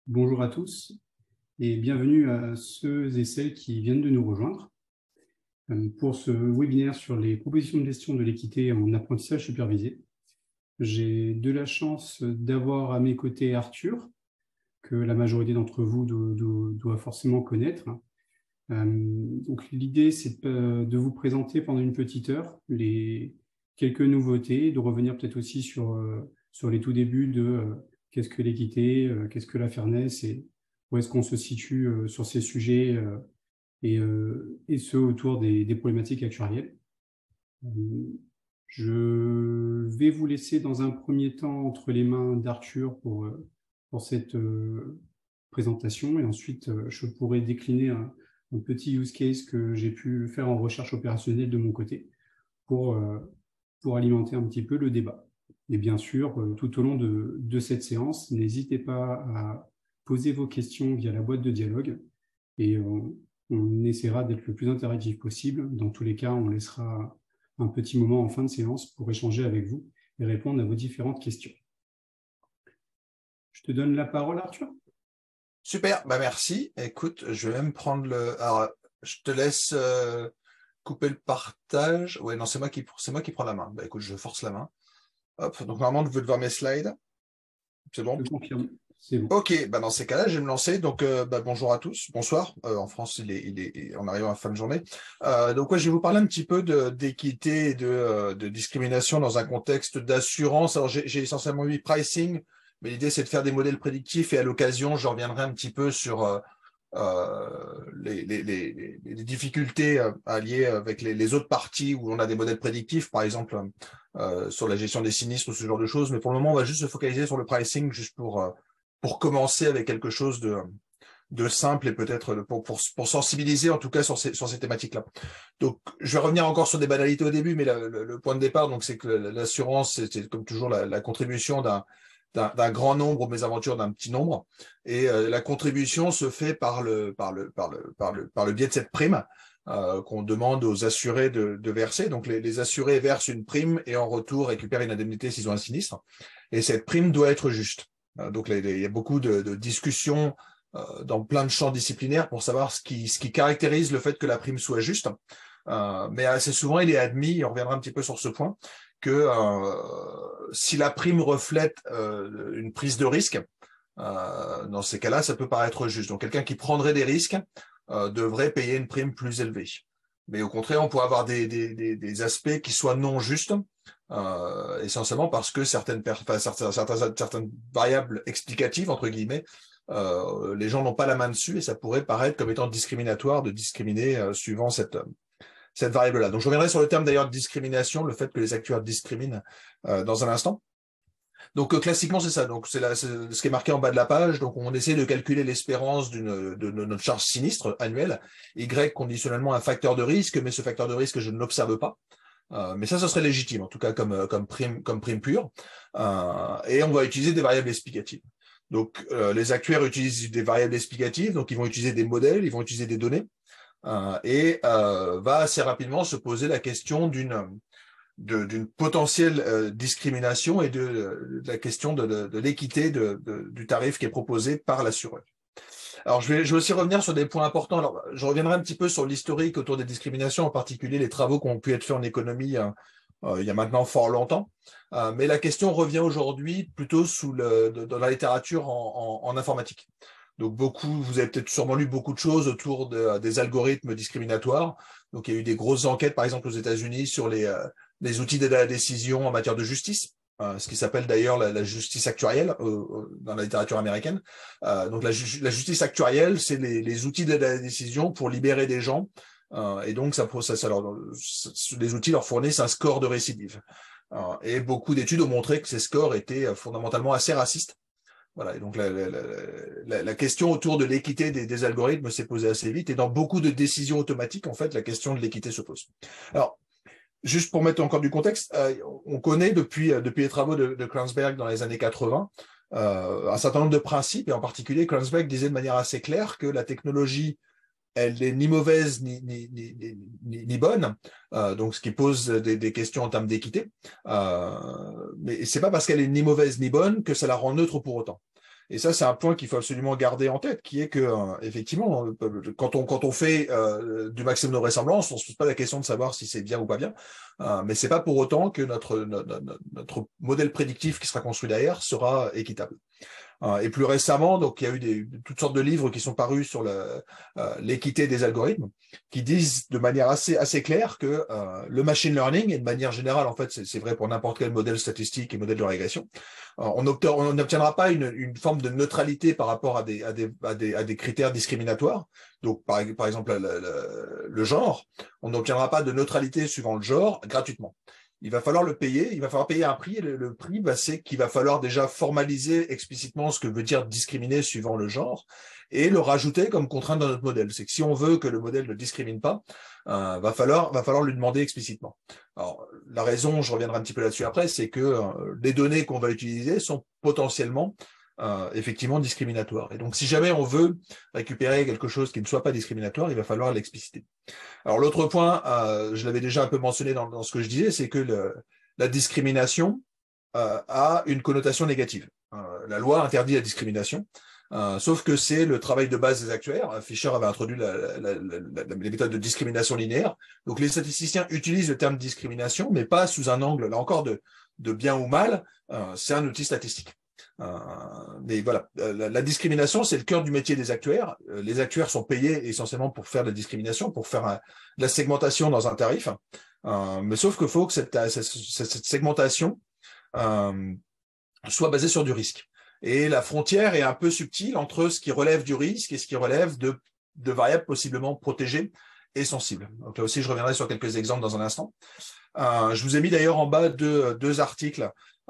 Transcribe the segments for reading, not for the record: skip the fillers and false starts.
Bonjour à tous et bienvenue à ceux et celles qui viennent de nous rejoindre pour ce webinaire sur les propositions de gestion de l'équité en apprentissage supervisé. J'ai de la chance d'avoir à mes côtés Arthur, que la majorité d'entre vous doit forcément connaître. Donc l'idée, c'est de vous présenter pendant une petite heure les quelques nouveautés, de revenir peut-être aussi sur les tout débuts de qu'est-ce que l'équité, qu'est-ce que la fairness et où est-ce qu'on se situe sur ces sujets et ce autour des problématiques actuarielles. Je vais vous laisser dans un premier temps entre les mains d'Arthur pour cette présentation et ensuite je pourrai décliner un petit use case que j'ai pu faire en recherche opérationnelle de mon côté pour, pour alimenter un petit peu le débat. Et bien sûr, tout au long de cette séance, n'hésitez pas à poser vos questions via la boîte de dialogue et on essaiera d'être le plus interactif possible. Dans tous les cas, on laissera un petit moment en fin de séance pour échanger avec vous et répondre à vos différentes questions. Je te donne la parole, Arthur. Super, merci. Écoute, je vais même prendre le... Alors, je te laisse couper le partage. Ouais, non, c'est moi qui prends la main. Bah, écoute, je force la main. Hop, donc normalement, je veux voir mes slides. C'est bon? Je confirme, c'est bon. Ok, bah dans ces cas-là, je vais me lancer. Donc, bonjour à tous, bonsoir. En France, on arrive à la fin de journée. Donc, ouais, je vais vous parler un petit peu d'équité et de discrimination dans un contexte d'assurance. Alors, j'ai essentiellement mis pricing, mais l'idée, c'est de faire des modèles prédictifs et à l'occasion, je reviendrai un petit peu sur les difficultés liées avec les autres parties où on a des modèles prédictifs, par exemple sur la gestion des sinistres ou ce genre de choses. Mais pour le moment, on va juste se focaliser sur le pricing, juste pour commencer avec quelque chose de simple et peut-être pour sensibiliser en tout cas sur ces thématiques-là. Donc, je vais revenir encore sur des banalités au début, mais le point de départ, donc, c'est que l'assurance, c'est comme toujours la contribution d'un grand nombre aux mésaventures d'un petit nombre. Et la contribution se fait par le biais de cette prime qu'on demande aux assurés de verser. Donc, les assurés versent une prime et en retour récupèrent une indemnité s'ils ont un sinistre. Et cette prime doit être juste. Donc, il y a beaucoup de discussions dans plein de champs disciplinaires pour savoir ce qui caractérise le fait que la prime soit juste. Mais assez souvent, il est admis, on reviendra un petit peu sur ce point, que si la prime reflète une prise de risque, dans ces cas-là, ça peut paraître juste. Donc, quelqu'un qui prendrait des risques devrait payer une prime plus élevée. Mais au contraire, on pourrait avoir des aspects qui soient non justes, essentiellement parce que certaines variables explicatives, entre guillemets, les gens n'ont pas la main dessus et ça pourrait paraître comme étant discriminatoire de discriminer suivant cette variable-là. Donc, je reviendrai sur le terme d'ailleurs de discrimination, le fait que les actuaires discriminent dans un instant. Donc, classiquement, c'est ça. Donc, c'est ce qui est marqué en bas de la page. Donc, on essaie de calculer l'espérance de notre charge sinistre annuelle, Y conditionnellement un facteur de risque, mais ce facteur de risque, je ne l'observe pas. Mais ça serait légitime, en tout cas comme prime pure. Et on va utiliser des variables explicatives. Donc, les actuaires utilisent des variables explicatives, donc ils vont utiliser des modèles, ils vont utiliser des données, et va assez rapidement se poser la question d'une potentielle discrimination et de la question de l'équité du tarif qui est proposé par l'assureur. Alors, je vais aussi revenir sur des points importants. Alors, je reviendrai un petit peu sur l'historique autour des discriminations, en particulier les travaux qui ont pu être faits en économie il y a maintenant fort longtemps. Mais la question revient aujourd'hui plutôt dans la littérature en informatique. Donc, vous avez peut-être sûrement lu beaucoup de choses autour des algorithmes discriminatoires. Donc, il y a eu des grosses enquêtes, par exemple aux États-Unis, sur les outils d'aide à la décision en matière de justice. Ce qui s'appelle d'ailleurs la justice actuarielle dans la littérature américaine. Donc la justice actuarielle, c'est les outils d'aide à la décision pour libérer des gens. Et donc les outils leur fournissent un score de récidive. Et beaucoup d'études ont montré que ces scores étaient fondamentalement assez racistes. Voilà. Et donc la question autour de l'équité des algorithmes s'est posée assez vite. Et dans beaucoup de décisions automatiques, en fait, la question de l'équité se pose. Alors, juste pour mettre encore du contexte, on connaît depuis les travaux de Kranzberg dans les années 80 un certain nombre de principes, et en particulier, Kranzberg disait de manière assez claire que la technologie, elle n'est ni mauvaise ni bonne, donc ce qui pose des questions en termes d'équité. Mais c'est pas parce qu'elle est ni mauvaise ni bonne que ça la rend neutre pour autant. Et ça, c'est un point qu'il faut absolument garder en tête, qui est que, effectivement, quand on fait du maximum de vraisemblance, on se pose pas la question de savoir si c'est bien ou pas bien, mais c'est pas pour autant que notre modèle prédictif qui sera construit derrière sera équitable. Et plus récemment, donc il y a eu toutes sortes de livres qui sont parus sur l'équité des algorithmes, qui disent de manière assez claire que le machine learning, et de manière générale, en fait, c'est vrai pour n'importe quel modèle statistique et modèle de régression, on n'obtiendra pas une forme de neutralité par rapport à des critères discriminatoires. Donc, par exemple, le genre, on n'obtiendra pas de neutralité suivant le genre gratuitement. Il va falloir le payer, il va falloir payer un prix, et le prix, c'est qu'il va falloir déjà formaliser explicitement ce que veut dire discriminer suivant le genre, et le rajouter comme contrainte dans notre modèle. C'est que si on veut que le modèle ne discrimine pas, va falloir lui demander explicitement. Alors, la raison, je reviendrai un petit peu là-dessus après, c'est que les données qu'on va utiliser sont potentiellement effectivement discriminatoires. Et donc, si jamais on veut récupérer quelque chose qui ne soit pas discriminatoire, il va falloir l'expliciter. Alors l'autre point, je l'avais déjà un peu mentionné dans ce que je disais, c'est que la discrimination a une connotation négative. La loi interdit la discrimination, sauf que c'est le travail de base des actuaires. Fisher avait introduit les méthodes de discrimination linéaire. Donc les statisticiens utilisent le terme discrimination, mais pas sous un angle, là encore, de bien ou mal. C'est un outil statistique. Mais voilà, la discrimination, c'est le cœur du métier des actuaires. Les actuaires sont payés essentiellement pour faire de la discrimination, pour faire de la segmentation dans un tarif. Mais sauf qu'il faut que cette segmentation soit basée sur du risque. Et la frontière est un peu subtile entre ce qui relève du risque et ce qui relève de variables possiblement protégées et sensibles. Donc là aussi, je reviendrai sur quelques exemples dans un instant. Je vous ai mis d'ailleurs en bas deux articles,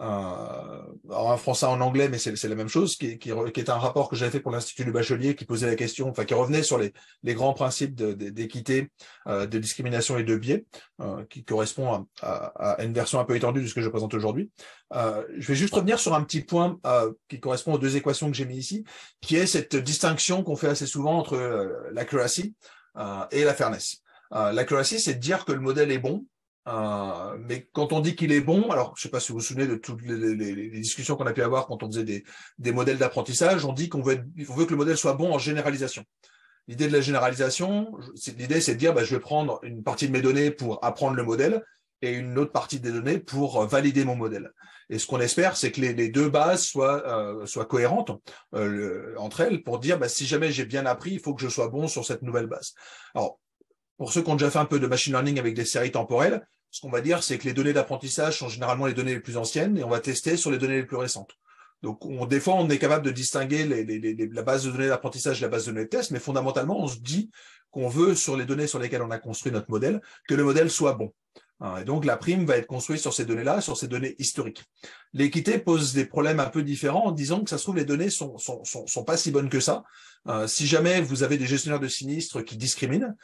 en français, en anglais, mais c'est la même chose, qui est un rapport que j'avais fait pour l'Institut du Bachelier, qui posait la question, enfin qui revenait sur les grands principes d'équité, de discrimination et de biais, qui correspond à une version un peu étendue de ce que je présente aujourd'hui. Je vais juste revenir sur un petit point qui correspond aux deux équations que j'ai mis ici, qui est cette distinction qu'on fait assez souvent entre l'accuracy et la fairness. L'accuracy, c'est de dire que le modèle est bon, mais quand on dit qu'il est bon, alors je ne sais pas si vous vous souvenez de toutes les discussions qu'on a pu avoir quand on faisait des modèles d'apprentissage, on dit qu'on veut que le modèle soit bon en généralisation. L'idée de la généralisation, l'idée c'est de dire je vais prendre une partie de mes données pour apprendre le modèle et une autre partie des données pour valider mon modèle. Et ce qu'on espère, c'est que les deux bases soient cohérentes entre elles pour dire si jamais j'ai bien appris, il faut que je sois bon sur cette nouvelle base. Alors, pour ceux qui ont déjà fait un peu de machine learning avec des séries temporelles, ce qu'on va dire, c'est que les données d'apprentissage sont généralement les données les plus anciennes et on va tester sur les données les plus récentes. Donc, des fois, on est capable de distinguer la base de données d'apprentissage et la base de données de test, mais fondamentalement, on se dit qu'on veut, sur les données sur lesquelles on a construit notre modèle, que le modèle soit bon. Et donc, la prime va être construite sur ces données-là, sur ces données historiques. L'équité pose des problèmes un peu différents en disant que ça se trouve, les données sont pas si bonnes que ça. Si jamais vous avez des gestionnaires de sinistres qui discriminent,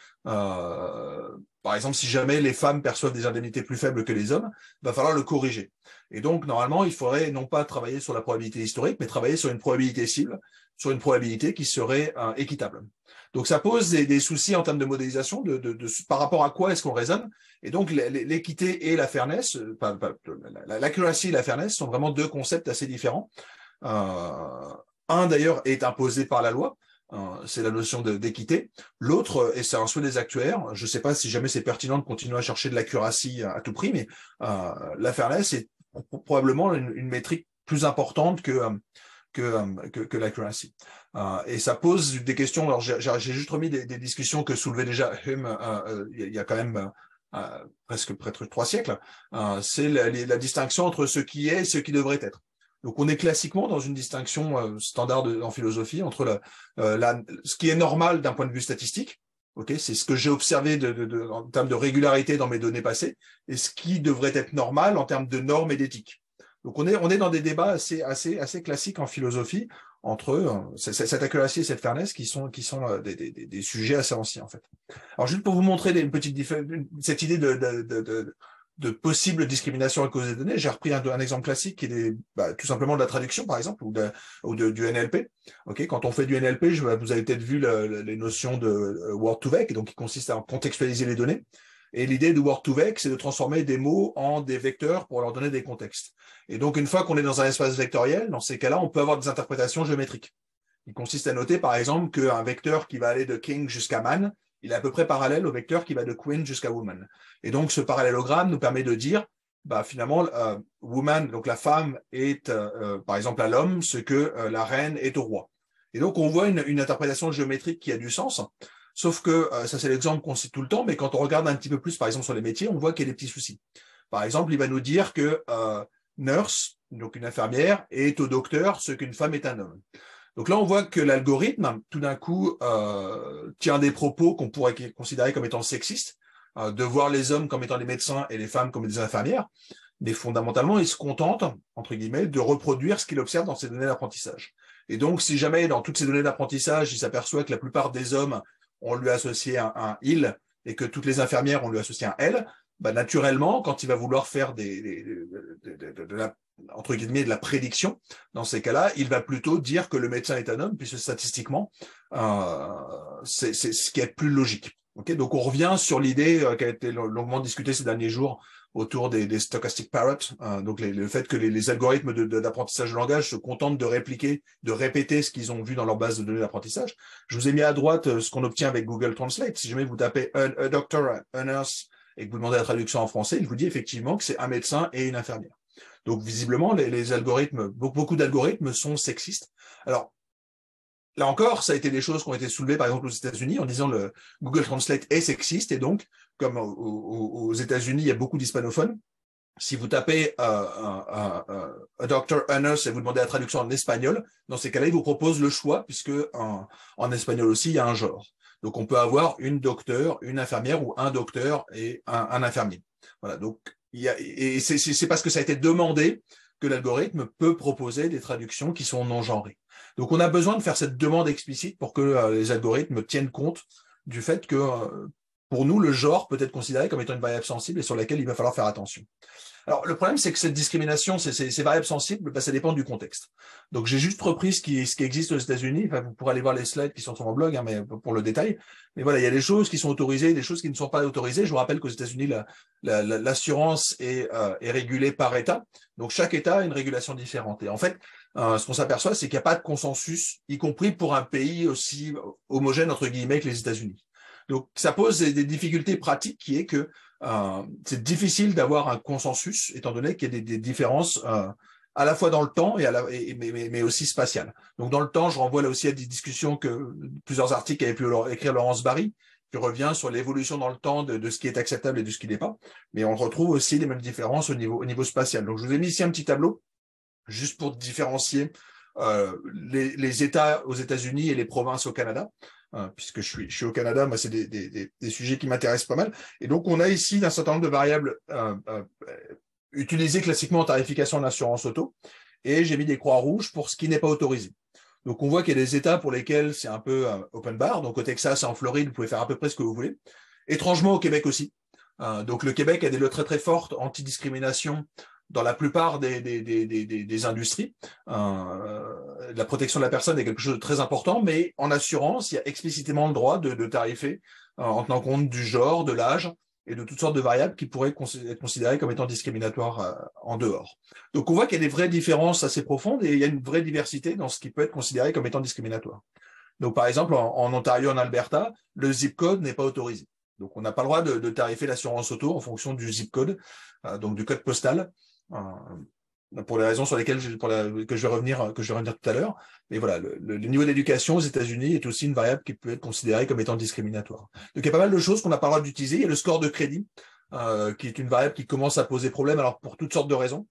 par exemple, si jamais les femmes perçoivent des indemnités plus faibles que les hommes, il va falloir le corriger. Et donc, normalement, il faudrait non pas travailler sur la probabilité historique, mais travailler sur une probabilité cible, sur une probabilité qui serait équitable. Donc, ça pose des soucis en termes de modélisation, par rapport à quoi est-ce qu'on raisonne. Et donc, l'équité et la fairness, l'accuracy et la fairness sont vraiment deux concepts assez différents. Un, d'ailleurs, est imposé par la loi. C'est la notion d'équité. L'autre, et c'est un souhait des actuaires, je ne sais pas si jamais c'est pertinent de continuer à chercher de l'accuracy à tout prix, mais la fairness est probablement une métrique plus importante que l'accuracy. Et ça pose des questions. Alors, j'ai juste remis des discussions que soulevait déjà Hume il y a quand même presque 3 siècles. C'est la distinction entre ce qui est et ce qui devrait être. Donc, on est classiquement dans une distinction standard en philosophie entre ce qui est normal d'un point de vue statistique, okay, c'est ce que j'ai observé en termes de régularité dans mes données passées, et ce qui devrait être normal en termes de normes et d'éthique. Donc, on est dans des débats assez classiques en philosophie entre cette accuracy et cette fairness qui sont des sujets assez anciens, en fait. Alors, juste pour vous montrer cette idée de possible discrimination à cause des données, j'ai repris un exemple classique qui est tout simplement de la traduction, par exemple, ou du NLP. Okay, quand on fait du NLP, vous avez peut-être vu les notions de Word2Vec, donc qui consiste à contextualiser les données. Et l'idée de Word2Vec, c'est de transformer des mots en des vecteurs pour leur donner des contextes. Et donc, une fois qu'on est dans un espace vectoriel, dans ces cas-là, on peut avoir des interprétations géométriques. Il consiste à noter, par exemple, qu'un vecteur qui va aller de king jusqu'à man, il est à peu près parallèle au vecteur qui va de queen jusqu'à woman. Et donc, ce parallélogramme nous permet de dire, finalement, woman, donc la femme est, par exemple, à l'homme, ce que la reine est au roi. Et donc, on voit une interprétation géométrique qui a du sens. Sauf que, ça c'est l'exemple qu'on cite tout le temps, mais quand on regarde un petit peu plus, par exemple, sur les métiers, on voit qu'il y a des petits soucis. Par exemple, il va nous dire que nurse, donc une infirmière, est au docteur ce qu'une femme est un homme. Donc là, on voit que l'algorithme, tout d'un coup, tient des propos qu'on pourrait considérer comme étant sexistes, de voir les hommes comme étant des médecins et les femmes comme des infirmières, mais fondamentalement, il se contente, entre guillemets, de reproduire ce qu'il observe dans ses données d'apprentissage. Et donc, si jamais, dans toutes ces données d'apprentissage, il s'aperçoit que la plupart des hommes, on lui a associé un il, et que toutes les infirmières, on lui a associé un elle, naturellement, quand il va vouloir faire entre guillemets, de la prédiction, dans ces cas-là, il va plutôt dire que le médecin est un homme, puisque statistiquement, c'est ce qui est plus logique. Okay, donc, on revient sur l'idée qui a été longuement discutée ces derniers jours autour des stochastic parrots, donc le fait que les algorithmes d'apprentissage de langage se contentent de répliquer, de répéter ce qu'ils ont vu dans leur base de données d'apprentissage. Je vous ai mis à droite ce qu'on obtient avec Google Translate. Si jamais vous tapez a doctor, a nurse, et que vous demandez la traduction en français, il vous dit effectivement que c'est un médecin et une infirmière. Donc, visiblement, les algorithmes, beaucoup d'algorithmes sont sexistes. Alors, là encore, ça a été des choses qui ont été soulevées, par exemple, aux États-Unis, en disant le Google Translate est sexiste, et donc, comme aux États-Unis, il y a beaucoup d'hispanophones, si vous tapez a doctor, a nurse, et vous demandez la traduction en espagnol, dans ces cas-là, il vous propose le choix, puisque en espagnol aussi, il y a un genre. Donc, on peut avoir une docteure, une infirmière, ou un docteur et un infirmier. Voilà, donc, et c'est parce que ça a été demandé que l'algorithme peut proposer des traductions qui sont non genrées. Donc, on a besoin de faire cette demande explicite pour que les algorithmes tiennent compte du fait que, pour nous, le genre peut être considéré comme étant une variable sensible et sur laquelle il va falloir faire attention. Alors, le problème, c'est que cette discrimination, ces variables sensibles, ça dépend du contexte. Donc, j'ai juste repris ce qui existe aux États-Unis. Enfin, vous pourrez aller voir les slides qui sont sur mon blog, hein, mais pour le détail. Mais voilà, il y a des choses qui sont autorisées, des choses qui ne sont pas autorisées. Je vous rappelle qu'aux États-Unis, l'assurance est régulée par État. Donc, chaque État a une régulation différente. Et en fait, ce qu'on s'aperçoit, c'est qu'il n'y a pas de consensus, y compris pour un pays aussi homogène, entre guillemets, que les États-Unis. Donc, ça pose des difficultés pratiques qui est que c'est difficile d'avoir un consensus, étant donné qu'il y a des différences à la fois dans le temps mais aussi spatiales. Donc, dans le temps, je renvoie là aussi à des discussions plusieurs articles qu'avait pu écrire Laurence Barry, qui revient sur l'évolution dans le temps de ce qui est acceptable et de ce qui n'est pas. Mais on retrouve aussi les mêmes différences au niveau spatial. Donc, je vous ai mis ici un petit tableau, juste pour différencier les États aux États-Unis et les provinces au Canada. Puisque je suis au Canada, moi, c'est des sujets qui m'intéressent pas mal. Et donc, on a ici un certain nombre de variables utilisées classiquement en tarification en assurance auto. Et j'ai mis des croix rouges pour ce qui n'est pas autorisé. Donc, on voit qu'il y a des États pour lesquels c'est un peu open bar. Donc, au Texas et en Floride, vous pouvez faire à peu près ce que vous voulez. Étrangement, au Québec aussi. Donc, le Québec a des lois très, très fortes anti-discrimination dans la plupart des industries. La protection de la personne est quelque chose de très important, mais en assurance, il y a explicitement le droit de tarifer en tenant compte du genre, de l'âge et de toutes sortes de variables qui pourraient être considérées comme étant discriminatoires en dehors. Donc, on voit qu'il y a des vraies différences assez profondes et il y a une vraie diversité dans ce qui peut être considéré comme étant discriminatoire. Donc, par exemple, en Ontario, en Alberta, le zip code n'est pas autorisé. Donc, on n'a pas le droit de tarifer l'assurance auto en fonction du zip code, donc du code postal. Pour les raisons sur lesquelles que je vais revenir tout à l'heure. Mais voilà, le niveau d'éducation aux États-Unis est aussi une variable qui peut être considérée comme étant discriminatoire. Donc il y a pas mal de choses qu'on n'a pas le droit d'utiliser. Il y a le score de crédit, qui est une variable qui commence à poser problème, alors pour toutes sortes de raisons.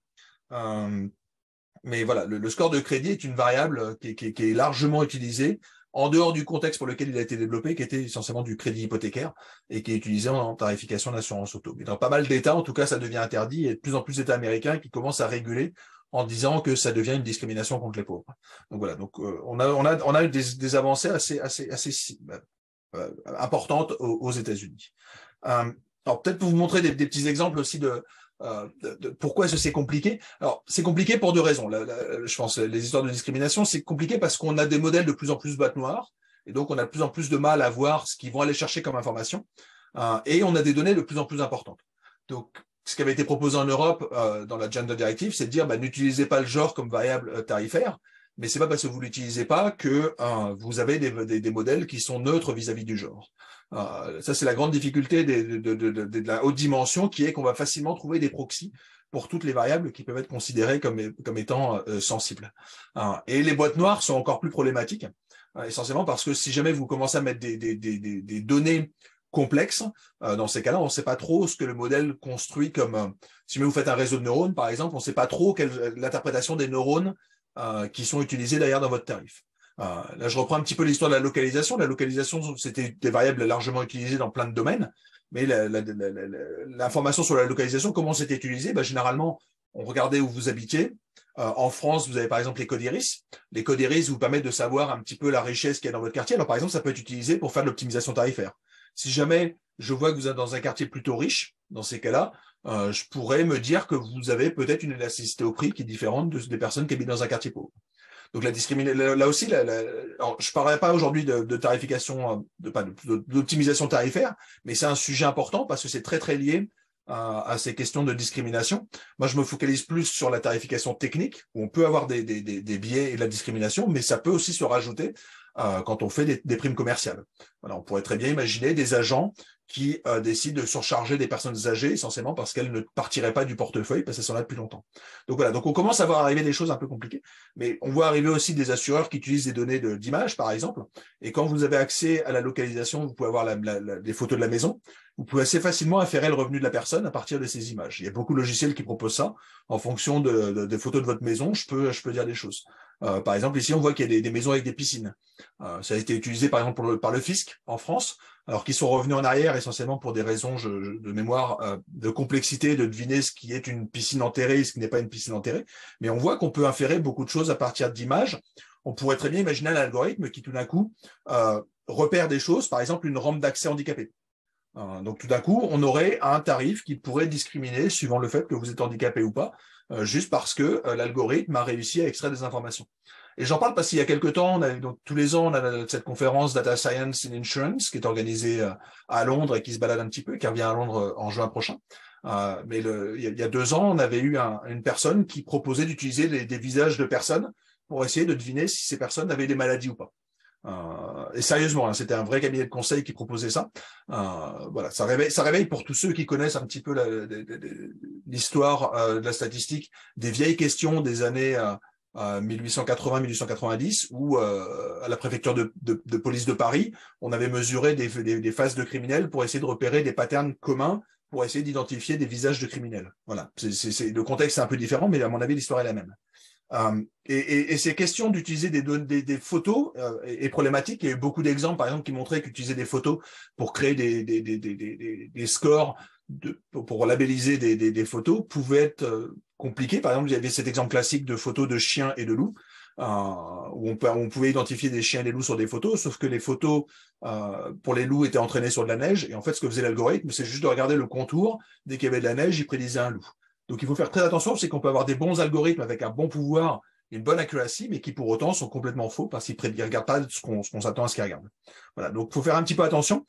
Mais voilà, le score de crédit est une variable qui est largement utilisée en dehors du contexte pour lequel il a été développé, qui était essentiellement du crédit hypothécaire et qui est utilisé en tarification d'assurance auto. Mais dans pas mal d'États, en tout cas, ça devient interdit et de plus en plus d'États américains qui commencent à réguler en disant que ça devient une discrimination contre les pauvres. Donc voilà, donc on a eu des avancées assez importantes aux États-Unis. Alors peut-être pour vous montrer des petits exemples aussi de pourquoi est-ce que c'est compliqué? Alors, c'est compliqué pour deux raisons. Je pense les histoires de discrimination, c'est compliqué parce qu'on a des modèles de plus en plus boîte noire, et donc on a de plus en plus de mal à voir ce qu'ils vont aller chercher comme information. et on a des données de plus en plus importantes. Donc, ce qui avait été proposé en Europe dans la Gender Directive, c'est de dire n'utilisez pas le genre comme variable tarifaire, mais c'est pas parce que vous l'utilisez pas que vous avez des modèles qui sont neutres vis-à-vis du genre. Ça, c'est la grande difficulté de la haute dimension, qui est qu'on va facilement trouver des proxys pour toutes les variables qui peuvent être considérées comme étant sensibles. Et les boîtes noires sont encore plus problématiques, essentiellement parce que si jamais vous commencez à mettre des données complexes, dans ces cas-là, on ne sait pas trop ce que le modèle construit comme... si jamais vous faites un réseau de neurones, par exemple, on ne sait pas trop l'interprétation des neurones qui sont utilisés derrière dans votre tarif. Là, je reprends un petit peu l'histoire de la localisation. La localisation, c'était des variables largement utilisées dans plein de domaines, mais l'information sur la localisation, comment c'était utilisé? Généralement, on regardait où vous habitiez. En France, vous avez par exemple les codes iris. Les codes iris vous permettent de savoir un petit peu la richesse qu'il y a dans votre quartier. Alors, par exemple, ça peut être utilisé pour faire de l'optimisation tarifaire. Si jamais je vois que vous êtes dans un quartier plutôt riche, dans ces cas-là, je pourrais me dire que vous avez peut-être une élasticité au prix qui est différente des personnes qui habitent dans un quartier pauvre. Donc la discrimination, là aussi, alors, je ne parlerai pas aujourd'hui de tarification, d'optimisation tarifaire, mais c'est un sujet important parce que c'est très très lié à ces questions de discrimination. Moi, je me focalise plus sur la tarification technique, où on peut avoir des biais et de la discrimination, mais ça peut aussi se rajouter quand on fait des primes commerciales. Voilà, on pourrait très bien imaginer des agents qui décident de surcharger des personnes âgées, essentiellement parce qu'elles ne partiraient pas du portefeuille, parce qu'elles sont là depuis longtemps. Donc voilà, donc on commence à voir arriver des choses un peu compliquées, mais on voit arriver aussi des assureurs qui utilisent des données d'image, par exemple, et quand vous avez accès à la localisation, vous pouvez avoir des photos de la maison, vous pouvez assez facilement inférer le revenu de la personne à partir de ces images. Il y a beaucoup de logiciels qui proposent ça. En fonction des photos de votre maison, je peux dire des choses. Par exemple, ici, on voit qu'il y a des maisons avec des piscines. Ça a été utilisé, par exemple, par le fisc en France, alors qu'ils sont revenus en arrière essentiellement pour des raisons de mémoire, de complexité, de deviner ce qui est une piscine enterrée et ce qui n'est pas une piscine enterrée. Mais on voit qu'on peut inférer beaucoup de choses à partir d'images. On pourrait très bien imaginer un algorithme qui, tout d'un coup, repère des choses, par exemple une rampe d'accès handicapée. Donc tout d'un coup, on aurait un tarif qui pourrait discriminer suivant le fait que vous êtes handicapé ou pas, juste parce que l'algorithme a réussi à extraire des informations. Et j'en parle parce qu'il y a quelques temps, donc tous les ans, on a cette conférence Data Science in Insurance qui est organisée à Londres et qui se balade un petit peu, qui revient à Londres en juin prochain. Mais il y a 2 ans, on avait eu une personne qui proposait d'utiliser des visages de personnes pour essayer de deviner si ces personnes avaient des maladies ou pas. Et sérieusement, hein, c'était un vrai cabinet de conseil qui proposait ça. Voilà, ça réveille pour tous ceux qui connaissent un petit peu l'histoire de la statistique, des vieilles questions des années 1880-1890, où à la préfecture de police de Paris, on avait mesuré des phases de criminels pour essayer de repérer des patterns communs, pour essayer d'identifier des visages de criminels. Voilà, le contexte est un peu différent, mais à mon avis, l'histoire est la même. Et ces questions d'utiliser des photos est problématique. Il y a eu beaucoup d'exemples, par exemple, qui montraient qu'utiliser des photos pour créer des scores, pour labelliser des photos pouvait être compliqué. Par exemple, il y avait cet exemple classique de photos de chiens et de loups, où on pouvait identifier des chiens et des loups sur des photos, sauf que les photos pour les loups étaient entraînées sur de la neige. Et en fait, ce que faisait l'algorithme, c'est juste de regarder le contour. Dès qu'il y avait de la neige, il prédisait un loup. Donc, il faut faire très attention, c'est qu'on peut avoir des bons algorithmes avec un bon pouvoir, une bonne accuracy, mais qui pour autant sont complètement faux parce qu'ils ne regardent pas ce qu'on s'attend à ce qu'ils regardent. Voilà, donc il faut faire un petit peu attention.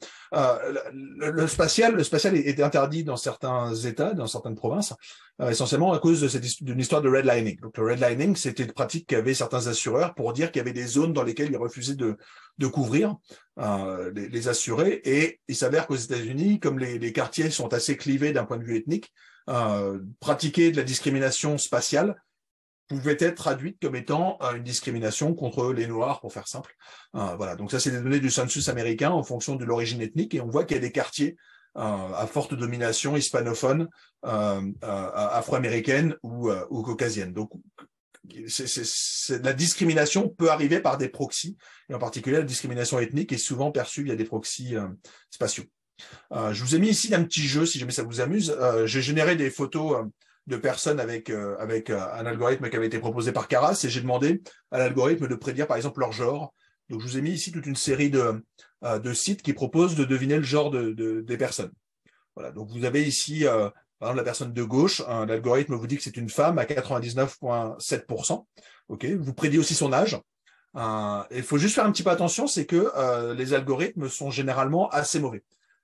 Le spatial est interdit dans certains États, dans certaines provinces, essentiellement à cause d'une histoire de redlining. Donc le redlining, c'était une pratique qu'avaient certains assureurs pour dire qu'il y avait des zones dans lesquelles ils refusaient de couvrir les assurés. Et il s'avère qu'aux États-Unis, comme les quartiers sont assez clivés d'un point de vue ethnique, pratiquer de la discrimination spatiale pouvait être traduite comme étant une discrimination contre les Noirs, pour faire simple. Voilà, donc ça, c'est des données du census américain en fonction de l'origine ethnique, et on voit qu'il y a des quartiers à forte domination hispanophone, afro-américaine ou caucasienne. Donc, la discrimination peut arriver par des proxys, et en particulier la discrimination ethnique est souvent perçue via des proxys spatiaux. Je vous ai mis ici un petit jeu, si jamais ça vous amuse. J'ai généré des photos de personnes avec un algorithme qui avait été proposé par Keras, et j'ai demandé à l'algorithme de prédire, par exemple, leur genre. Donc, je vous ai mis ici toute une série de sites qui proposent de deviner le genre des personnes. Voilà. Donc, vous avez ici, par exemple, la personne de gauche. L'algorithme vous dit que c'est une femme à 99,7%. OK. Vous prédit aussi son âge. Il faut juste faire un petit peu attention, c'est que les algorithmes sont généralement assez mauvais.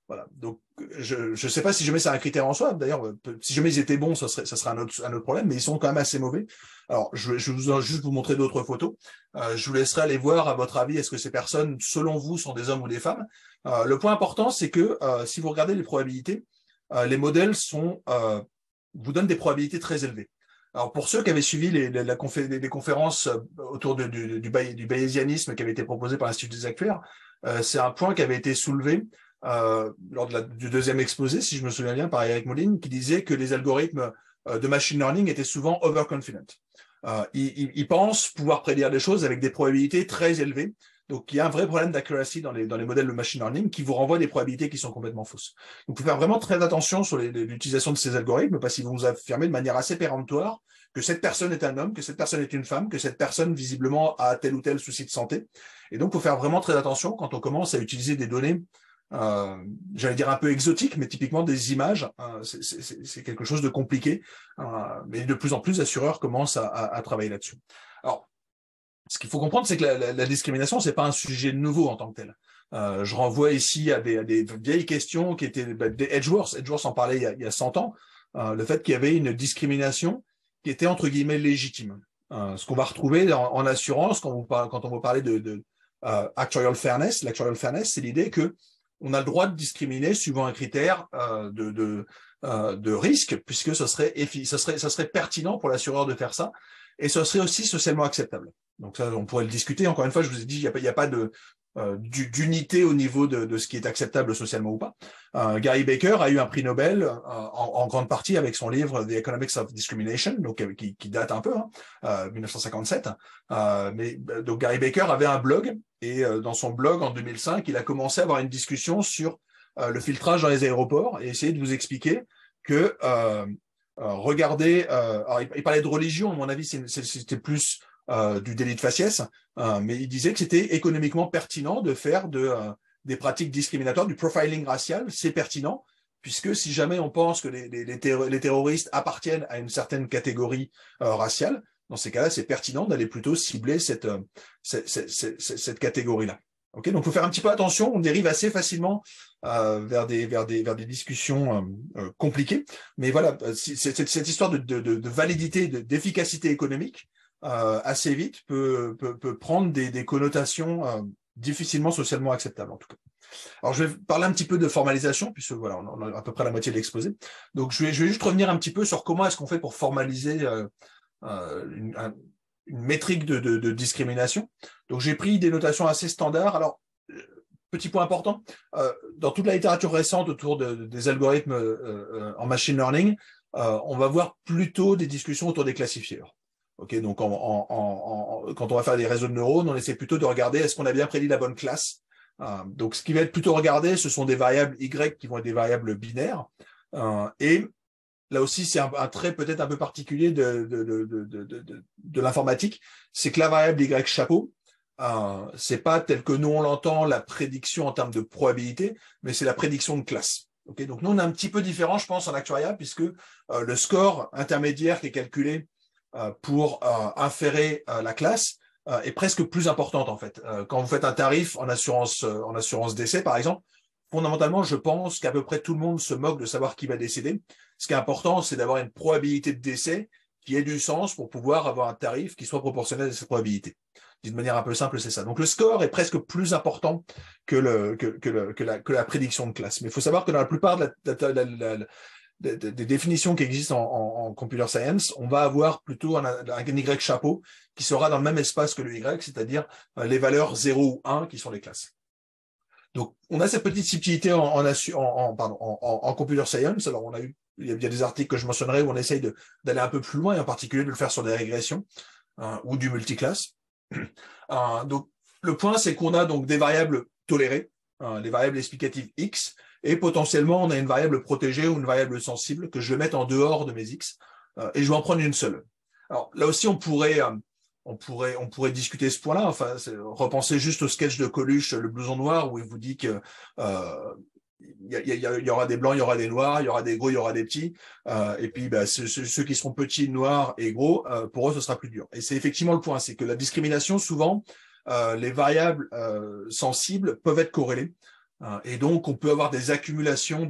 Voilà. Donc, je ne sais pas si jamais c'est un critère en soi. D'ailleurs, si jamais ils étaient bons, ça serait un autre problème, mais ils sont quand même assez mauvais. Alors, je vous juste vous montrer d'autres photos. Je vous laisserai aller voir, à votre avis, est-ce que ces personnes, selon vous, sont des hommes ou des femmes? Le point important, c'est que si vous regardez les probabilités, les modèles vous donnent des probabilités très élevées. Alors, pour ceux qui avaient suivi les conférences autour du bayésianisme qui avait été proposé par l'Institut des actuaires, c'est un point qui avait été soulevé lors du deuxième exposé, si je me souviens bien, par Eric Moline, qui disait que les algorithmes de machine learning étaient souvent overconfident. Ils pensent pouvoir prédire des choses avec des probabilités très élevées. Donc, il y a un vrai problème d'accuracy dans les modèles de machine learning qui vous renvoient des probabilités qui sont complètement fausses. Donc, il faut faire vraiment très attention sur l'utilisation de ces algorithmes parce qu'ils vont vous affirmer de manière assez péremptoire que cette personne est un homme, que cette personne est une femme, que cette personne, visiblement, a tel ou tel souci de santé. Et donc, il faut faire vraiment très attention quand on commence à utiliser des données j'allais dire un peu exotique, mais typiquement des images, c'est quelque chose de compliqué, mais de plus en plus d'assureurs commencent à travailler là-dessus. Alors, ce qu'il faut comprendre, c'est que la discrimination, c'est pas un sujet nouveau en tant que tel. Je renvoie ici à des vieilles questions qui étaient des Edgeworth. Edgeworth en parlait il y a 100 ans, le fait qu'il y avait une discrimination qui était entre guillemets légitime. Ce qu'on va retrouver en assurance quand on va parler de actuarial fairness. L'actuarial fairness, c'est l'idée que on a le droit de discriminer suivant un critère de risque, puisque ça serait pertinent pour l'assureur de faire ça, et ce serait aussi socialement acceptable. Donc ça, on pourrait le discuter. Encore une fois, je vous ai dit, il n'y a pas d'unité au niveau de ce qui est acceptable socialement ou pas. Gary Becker a eu un prix Nobel en grande partie avec son livre The Economics of Discrimination, donc qui date un peu, 1957. Donc Gary Becker avait un blog et dans son blog en 2005, il a commencé à avoir une discussion sur le filtrage dans les aéroports et essayer de vous expliquer que regardez, alors il parlait de religion, à mon avis c'était plus du délit de faciès, mais il disait que c'était économiquement pertinent de faire des pratiques discriminatoires, du profiling racial, c'est pertinent, puisque si jamais on pense que les terroristes appartiennent à une certaine catégorie raciale, dans ces cas-là, c'est pertinent d'aller plutôt cibler cette catégorie-là. Okay, donc, il faut faire un petit peu attention. On dérive assez facilement vers des discussions compliquées. Mais voilà, cette histoire de validité, d'efficacité économique, assez vite peut prendre des connotations difficilement socialement acceptables, en tout cas. Alors, je vais parler un petit peu de formalisation, puisque voilà, on a à peu près la moitié de l'exposé. Donc, je vais juste revenir un petit peu sur comment est-ce qu'on fait pour formaliser une métrique de discrimination. Donc, j'ai pris des notations assez standards. Alors, petit point important, dans toute la littérature récente autour des algorithmes en machine learning, on va voir plutôt des discussions autour des classifieurs. Okay, donc, quand on va faire des réseaux de neurones, on essaie plutôt de regarder est-ce qu'on a bien prédit la bonne classe. Donc, ce qui va être plutôt regardé, ce sont des variables Y qui vont être des variables binaires. Et là aussi, c'est un trait peut-être un peu particulier de l'informatique, c'est que la variable Y chapeau, c'est pas tel que nous on l'entend la prédiction en termes de probabilité, mais c'est la prédiction de classe. Okay, donc nous on est un petit peu différent, je pense, en actuariat, puisque le score intermédiaire qui est calculé pour inférer la classe est presque plus importante en fait. Quand vous faites un tarif en assurance décès, par exemple, fondamentalement, je pense qu'à peu près tout le monde se moque de savoir qui va décéder. Ce qui est important, c'est d'avoir une probabilité de décès qui ait du sens pour pouvoir avoir un tarif qui soit proportionnel à cette probabilité. D'une manière un peu simple, c'est ça. Donc le score est presque plus important que la prédiction de classe. Mais il faut savoir que dans la plupart des définitions qui existent en computer science, on va avoir plutôt un Y chapeau qui sera dans le même espace que le Y, c'est-à-dire les valeurs 0 ou 1 qui sont les classes. Donc, on a cette petite subtilité en computer science. Alors, il y a des articles que je mentionnerai où on essaye d'aller un peu plus loin, et en particulier de le faire sur des régressions ou du multiclasse. Donc, le point, c'est qu'on a donc des variables tolérées, les variables explicatives X, et potentiellement, on a une variable protégée ou une variable sensible que je vais mettre en dehors de mes X, et je vais en prendre une seule. Alors, là aussi, on pourrait discuter ce point-là. Enfin, repenser juste au sketch de Coluche, le blouson noir, où il vous dit que il y aura des blancs, il y aura des noirs, il y aura des gros, il y aura des petits. Et puis, ceux qui seront petits, noirs et gros, pour eux, ce sera plus dur. Et c'est effectivement le point, c'est que la discrimination, souvent, les variables sensibles peuvent être corrélées. Et donc, on peut avoir des accumulations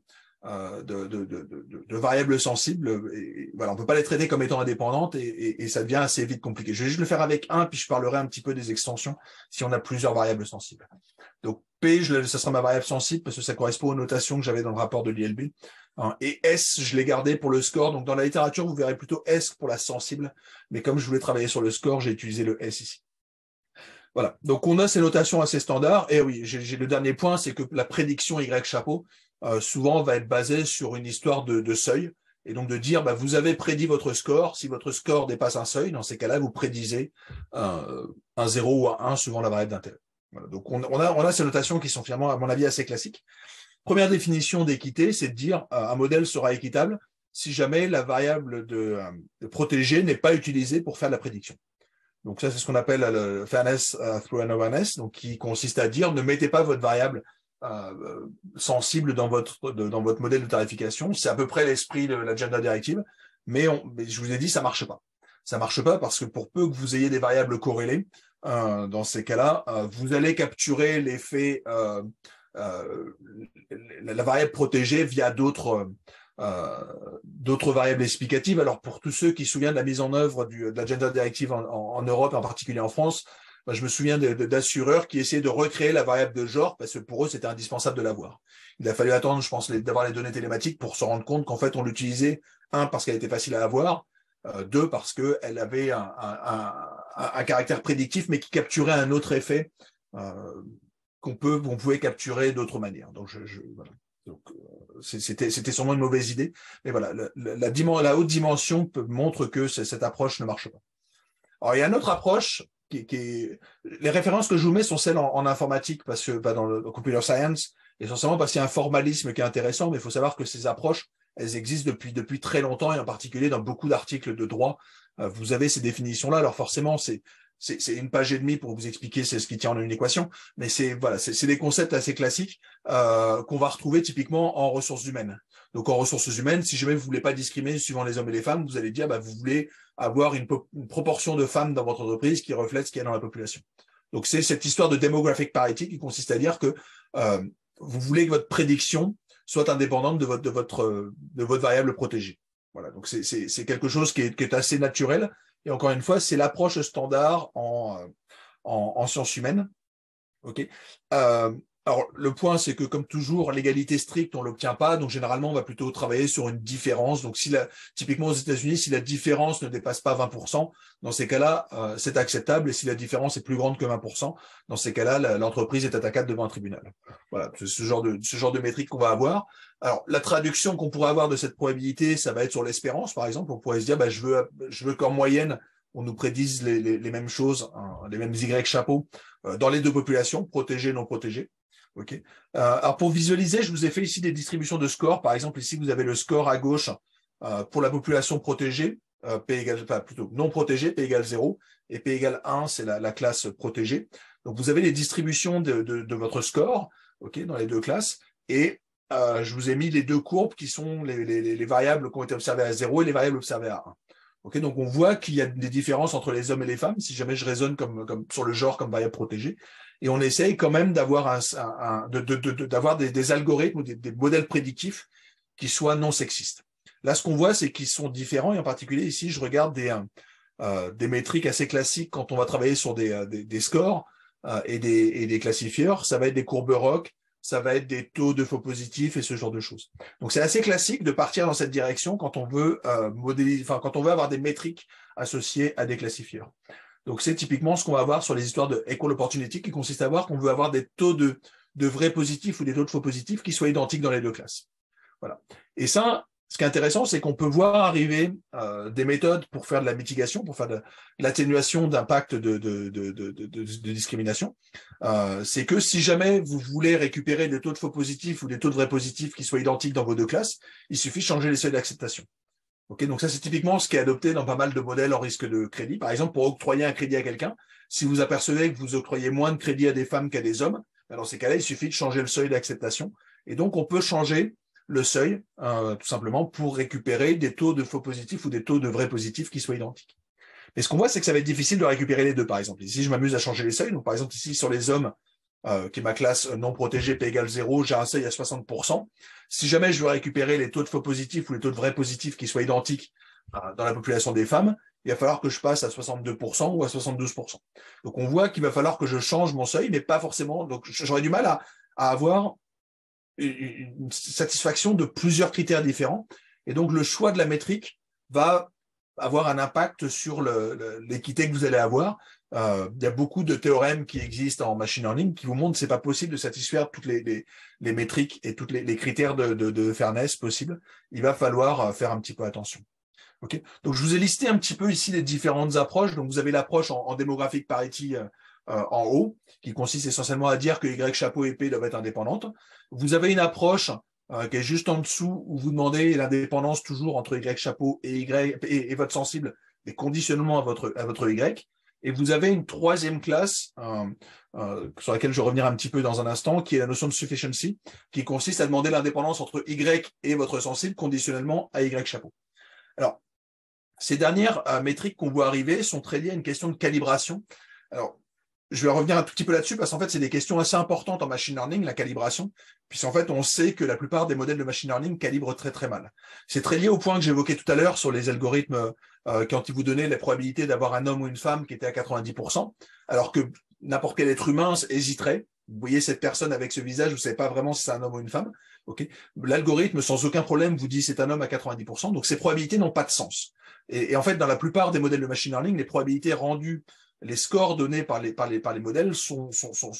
de variables sensibles. Et voilà, on peut pas les traiter comme étant indépendantes et ça devient assez vite compliqué. Je vais juste le faire avec un, puis je parlerai un petit peu des extensions si on a plusieurs variables sensibles. Donc, P, ça sera ma variable sensible parce que ça correspond aux notations que j'avais dans le rapport de l'ILB. Et S, je l'ai gardé pour le score. Donc, dans la littérature, vous verrez plutôt S pour la sensible. Mais comme je voulais travailler sur le score, j'ai utilisé le S ici. Voilà. Donc, on a ces notations assez standards. Et oui, j'ai le dernier point, c'est que la prédiction Y chapeau, souvent, va être basée sur une histoire de seuil. Et donc, de dire, bah, vous avez prédit votre score. Si votre score dépasse un seuil, dans ces cas-là, vous prédisez un 0 ou un 1 suivant la variable d'intérêt. Voilà. Donc, on a ces notations qui sont finalement, à mon avis, assez classiques. Première définition d'équité, c'est de dire un modèle sera équitable si jamais la variable de protégée n'est pas utilisée pour faire la prédiction. Donc ça, c'est ce qu'on appelle le fairness through an awareness, donc qui consiste à dire ne mettez pas votre variable sensible dans votre modèle de tarification. C'est à peu près l'esprit de l'agenda directive, mais je vous ai dit, ça marche pas. Ça marche pas parce que pour peu que vous ayez des variables corrélées, dans ces cas-là, vous allez capturer l'effet la variable protégée via d'autres variables explicatives. Alors, pour tous ceux qui se souviennent de la mise en œuvre de la Gender Directive en Europe, en particulier en France, je me souviens d'assureurs qui essayaient de recréer la variable de genre parce que pour eux, c'était indispensable de l'avoir. Il a fallu attendre, je pense, d'avoir les données télématiques pour se rendre compte qu'en fait, on l'utilisait, un, parce qu'elle était facile à avoir, deux, parce qu'elle avait un caractère prédictif, mais qui capturait un autre effet qu'on pouvait capturer d'autres manières. Donc, voilà. Donc, c'était sûrement une mauvaise idée. Mais voilà, la haute dimension montre que cette approche ne marche pas. Alors, il y a une autre approche les références que je vous mets sont celles en informatique, parce que dans le computer science, essentiellement parce qu'il y a un formalisme qui est intéressant, mais il faut savoir que ces approches, elles existent depuis très longtemps, et en particulier dans beaucoup d'articles de droit. Vous avez ces définitions-là. Alors forcément, c'est une page et demie pour vous expliquer ce qui tient en une équation, mais c'est des concepts assez classiques qu'on va retrouver typiquement en ressources humaines. Donc en ressources humaines, si jamais vous voulez pas discriminer suivant les hommes et les femmes, vous allez dire vous voulez avoir une proportion de femmes dans votre entreprise qui reflète ce qu'il y a dans la population. Donc c'est cette histoire de demographic parity qui consiste à dire que vous voulez que votre prédiction soit indépendante de votre variable protégée. Voilà, donc c'est quelque chose qui est assez naturel. Et encore une fois, c'est l'approche standard en sciences humaines. Ok. Alors, le point, c'est que comme toujours, l'égalité stricte, on l'obtient pas. Donc, généralement, on va plutôt travailler sur une différence. Donc, typiquement aux États-Unis, si la différence ne dépasse pas 20%, dans ces cas-là, c'est acceptable. Et si la différence est plus grande que 20%, dans ces cas-là, l'entreprise est attaquable devant un tribunal. Voilà, c'est ce genre de métrique qu'on va avoir. Alors, la traduction qu'on pourrait avoir de cette probabilité, ça va être sur l'espérance, par exemple. On pourrait se dire, je veux qu'en moyenne, on nous prédise les mêmes choses, les mêmes Y chapeaux, dans les deux populations, protégées et non protégées. Okay. Alors pour visualiser, je vous ai fait ici des distributions de scores. Par exemple, ici, vous avez le score à gauche pour la population protégée, plutôt non protégée, P égale 0, et P égale 1, c'est la classe protégée. Donc vous avez les distributions de votre score, okay, dans les deux classes, et je vous ai mis les deux courbes qui sont les variables qui ont été observées à 0 et les variables observées à 1. Okay, donc on voit qu'il y a des différences entre les hommes et les femmes, si jamais je raisonne comme sur le genre comme variable protégée. Et on essaye quand même d'avoir d'avoir des algorithmes ou des modèles prédictifs qui soient non sexistes. Là, ce qu'on voit, c'est qu'ils sont différents, et en particulier ici, je regarde des métriques assez classiques quand on va travailler sur des scores et des classifieurs. Ça va être des courbes ROC, ça va être des taux de faux positifs et ce genre de choses. Donc, c'est assez classique de partir dans cette direction quand on veut quand on veut avoir des métriques associées à des classifieurs. Donc, c'est typiquement ce qu'on va avoir sur les histoires de equal opportunity qui consiste à voir qu'on veut avoir des taux de vrais positifs ou des taux de faux positifs qui soient identiques dans les deux classes. Voilà. Et ça, ce qui est intéressant, c'est qu'on peut voir arriver des méthodes pour faire de la mitigation, pour faire de l'atténuation d'impact de discrimination. C'est que si jamais vous voulez récupérer des taux de faux positifs ou des taux de vrais positifs qui soient identiques dans vos deux classes, il suffit de changer les seuils d'acceptation. Okay, donc ça, c'est typiquement ce qui est adopté dans pas mal de modèles en risque de crédit. Par exemple, pour octroyer un crédit à quelqu'un, si vous apercevez que vous octroyez moins de crédit à des femmes qu'à des hommes, dans ces cas-là, il suffit de changer le seuil d'acceptation. Et donc, on peut changer le seuil, tout simplement, pour récupérer des taux de faux positifs ou des taux de vrais positifs qui soient identiques. Mais ce qu'on voit, c'est que ça va être difficile de récupérer les deux, par exemple. Ici, je m'amuse à changer les seuils. Donc, par exemple, ici, sur les hommes, qui est ma classe non protégée P égale 0, j'ai un seuil à 60%. Si jamais je veux récupérer les taux de faux positifs ou les taux de vrais positifs qui soient identiques dans la population des femmes, il va falloir que je passe à 62% ou à 72%. Donc on voit qu'il va falloir que je change mon seuil, mais pas forcément. Donc j'aurais du mal à avoir une satisfaction de plusieurs critères différents. Et donc le choix de la métrique va avoir un impact sur l'équité que vous allez avoir. Il y a beaucoup de théorèmes qui existent en machine learning qui vous montrent que c'est pas possible de satisfaire toutes les métriques et tous les critères de fairness possibles. Il va falloir faire un petit peu attention. Okay. Donc, je vous ai listé un petit peu ici les différentes approches. Donc, vous avez l'approche en démographic parity en haut, qui consiste essentiellement à dire que Y chapeau et P doivent être indépendantes. Vous avez une approche qui est juste en dessous, où vous demandez l'indépendance toujours entre Y chapeau et Y et votre sensible, les conditionnements à votre Y. Et vous avez une troisième classe sur laquelle je vais revenir un petit peu dans un instant, qui est la notion de sufficiency, qui consiste à demander l'indépendance entre Y et votre sensible conditionnellement à Y chapeau. Alors, ces dernières métriques qu'on voit arriver sont très liées à une question de calibration. Alors, je vais revenir un tout petit peu là-dessus parce qu'en fait, c'est des questions assez importantes en machine learning, la calibration, puisqu'en fait, on sait que la plupart des modèles de machine learning calibrent très très mal. C'est très lié au point que j'évoquais tout à l'heure sur les algorithmes quand ils vous donnaient la probabilité d'avoir un homme ou une femme qui était à 90%, alors que n'importe quel être humain hésiterait. Vous voyez cette personne avec ce visage, vous ne savez pas vraiment si c'est un homme ou une femme. Okay. L'algorithme, sans aucun problème, vous dit c'est un homme à 90%, donc ces probabilités n'ont pas de sens. Et en fait, dans la plupart des modèles de machine learning, les probabilités rendues, les scores donnés par les modèles sont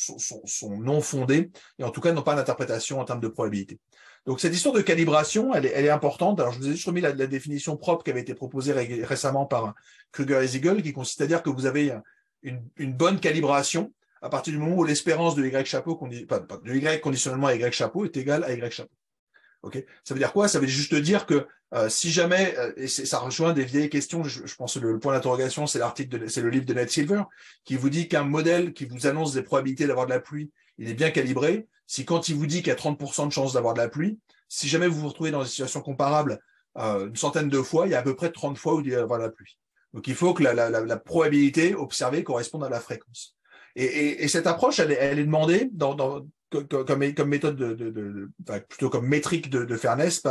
non fondés, et en tout cas n'ont pas d'interprétation en termes de probabilité. Donc cette histoire de calibration, elle est importante. Alors je vous ai juste remis la définition propre qui avait été proposée récemment par Kruger et Siegel, qui consiste à dire que vous avez une bonne calibration à partir du moment où l'espérance de Y chapeau, de Y conditionnellement à Y chapeau est égale à Y chapeau. Okay. Ça veut dire quoi? Ça veut juste dire que si jamais, et ça rejoint des vieilles questions, je pense que le point d'interrogation, c'est c'est le livre de Ned Silver, qui vous dit qu'un modèle qui vous annonce des probabilités d'avoir de la pluie, il est bien calibré. Si quand il vous dit qu'il y a 30% de chances d'avoir de la pluie, si jamais vous vous retrouvez dans une situation comparable une centaine de fois, il y a à peu près 30 fois où il va y avoir de la pluie. Donc il faut que la probabilité observée corresponde à la fréquence. Et cette approche, elle est demandée comme méthode plutôt comme métrique de fairness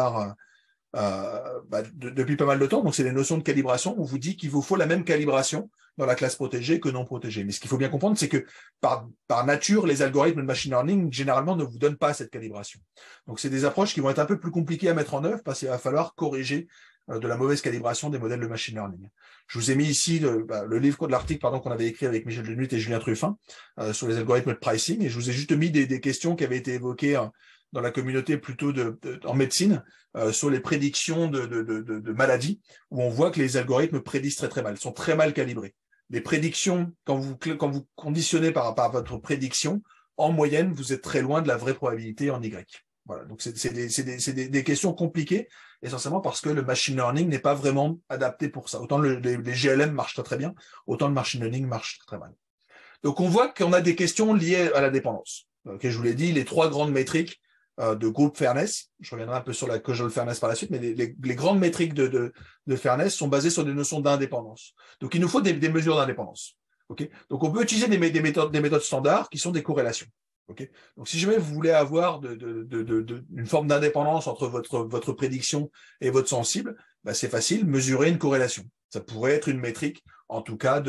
depuis pas mal de temps. Donc, c'est les notions de calibration. On vous dit qu'il vous faut la même calibration dans la classe protégée que non protégée. Mais ce qu'il faut bien comprendre, c'est que par nature, les algorithmes de machine learning, généralement, ne vous donnent pas cette calibration. Donc, c'est des approches qui vont être un peu plus compliquées à mettre en œuvre parce qu'il va falloir corriger de la mauvaise calibration des modèles de machine learning. Je vous ai mis ici le livre de l'article qu'on avait écrit avec Michel Denuit et Julien Truffin sur les algorithmes de pricing, et je vous ai juste mis des questions qui avaient été évoquées dans la communauté plutôt en médecine sur les prédictions de maladies, où on voit que les algorithmes prédisent très très mal, sont très mal calibrés. Les prédictions, quand vous conditionnez par votre prédiction, en moyenne, vous êtes très loin de la vraie probabilité en Y. Voilà, donc c'est des questions compliquées, essentiellement parce que le machine learning n'est pas vraiment adapté pour ça. Autant les GLM marchent très très bien, autant le machine learning marche très très mal. Donc on voit qu'on a des questions liées à la dépendance. Okay, je vous l'ai dit, les trois grandes métriques de group fairness, je reviendrai un peu sur la causal fairness par la suite, mais les grandes métriques de fairness sont basées sur des notions d'indépendance. Donc il nous faut des mesures d'indépendance. Okay, donc on peut utiliser des méthodes standards qui sont des corrélations. Okay. Donc, si jamais vous voulez avoir une forme d'indépendance entre votre prédiction et votre sensible, c'est facile, mesurer une corrélation. Ça pourrait être une métrique, en tout cas,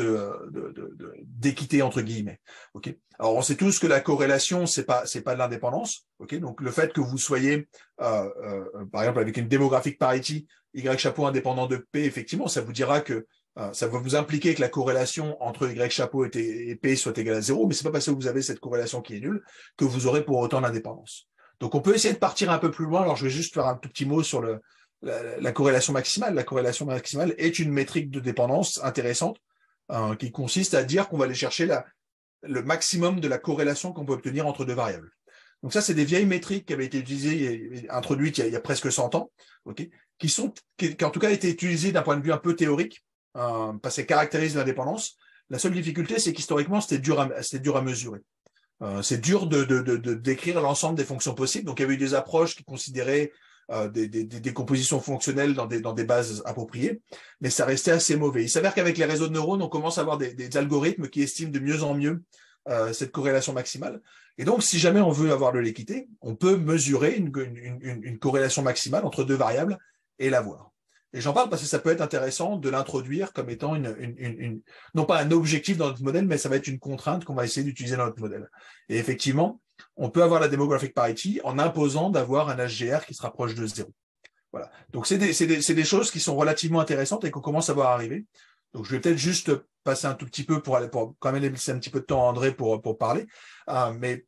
d'équité entre guillemets. Okay. Alors, on sait tous que la corrélation, c'est pas de l'indépendance. Okay. Donc, le fait que vous soyez, par exemple, avec une demographic parity, Y chapeau indépendant de P, effectivement, ça vous dira que ça va vous impliquer que la corrélation entre Y chapeau et P soit égale à 0, mais c'est pas parce que vous avez cette corrélation qui est nulle que vous aurez pour autant l'indépendance. Donc on peut essayer de partir un peu plus loin. Alors je vais juste faire un tout petit mot sur la corrélation maximale. La corrélation maximale est une métrique de dépendance intéressante qui consiste à dire qu'on va aller chercher le maximum de la corrélation qu'on peut obtenir entre deux variables. Donc ça, c'est des vieilles métriques qui avaient été utilisées et introduites il y a presque 100 ans, okay, qui en tout cas été utilisées d'un point de vue un peu théorique, parce qu'elles caractérisent l'indépendance. La seule difficulté, c'est qu'historiquement, c'était dur à mesurer. C'est dur de décrire l'ensemble des fonctions possibles. Donc, il y avait eu des approches qui considéraient des compositions fonctionnelles dans des bases appropriées, mais ça restait assez mauvais. Il s'avère qu'avec les réseaux de neurones, on commence à avoir des algorithmes qui estiment de mieux en mieux cette corrélation maximale. Et donc, si jamais on veut avoir de l'équité, on peut mesurer une corrélation maximale entre deux variables et l'avoir. Et j'en parle parce que ça peut être intéressant de l'introduire comme étant non pas un objectif dans notre modèle, mais ça va être une contrainte qu'on va essayer d'utiliser dans notre modèle. Et effectivement, on peut avoir la demographic parity en imposant d'avoir un HGR qui se rapproche de 0. Voilà. Donc, c'est des choses qui sont relativement intéressantes et qu'on commence à voir arriver. Donc, je vais peut-être juste passer un tout petit peu pour quand même laisser un petit peu de temps à André pour parler. Mais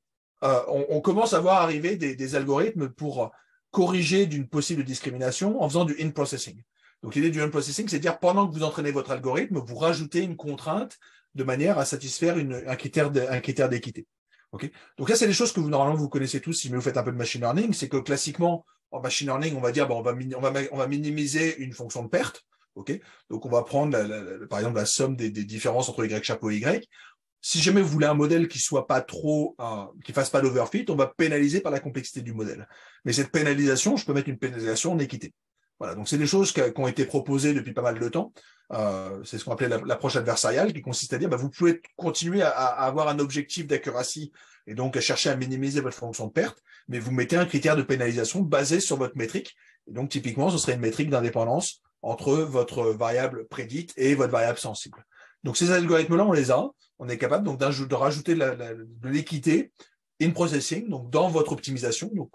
on commence à voir arriver des algorithmes pour corriger d'une possible discrimination en faisant du in-processing. Donc, l'idée du in-processing, c'est de dire pendant que vous entraînez votre algorithme, vous rajoutez une contrainte de manière à satisfaire un critère d'équité. Okay. Donc, ça, c'est des choses que normalement, vous connaissez tous si vous faites un peu de machine learning. C'est que classiquement, en machine learning, on va dire, on va minimiser une fonction de perte. Okay. Donc, on va prendre, par exemple, la somme des différences entre Y chapeau et Y. Si jamais vous voulez un modèle qui soit pas trop, qui fasse pas d'overfit, on va pénaliser par la complexité du modèle. Mais cette pénalisation, je peux mettre une pénalisation en équité. Voilà. Donc, c'est des choses qui ont été proposées depuis pas mal de temps. C'est ce qu'on appelait l'approche adversariale, qui consiste à dire, vous pouvez continuer à avoir un objectif d'accuracy et donc à chercher à minimiser votre fonction de perte, mais vous mettez un critère de pénalisation basé sur votre métrique. Et donc, typiquement, ce serait une métrique d'indépendance entre votre variable prédite et votre variable sensible. Donc, ces algorithmes-là, on les a. On est capable donc de rajouter de l'équité in processing, donc dans votre optimisation. Donc,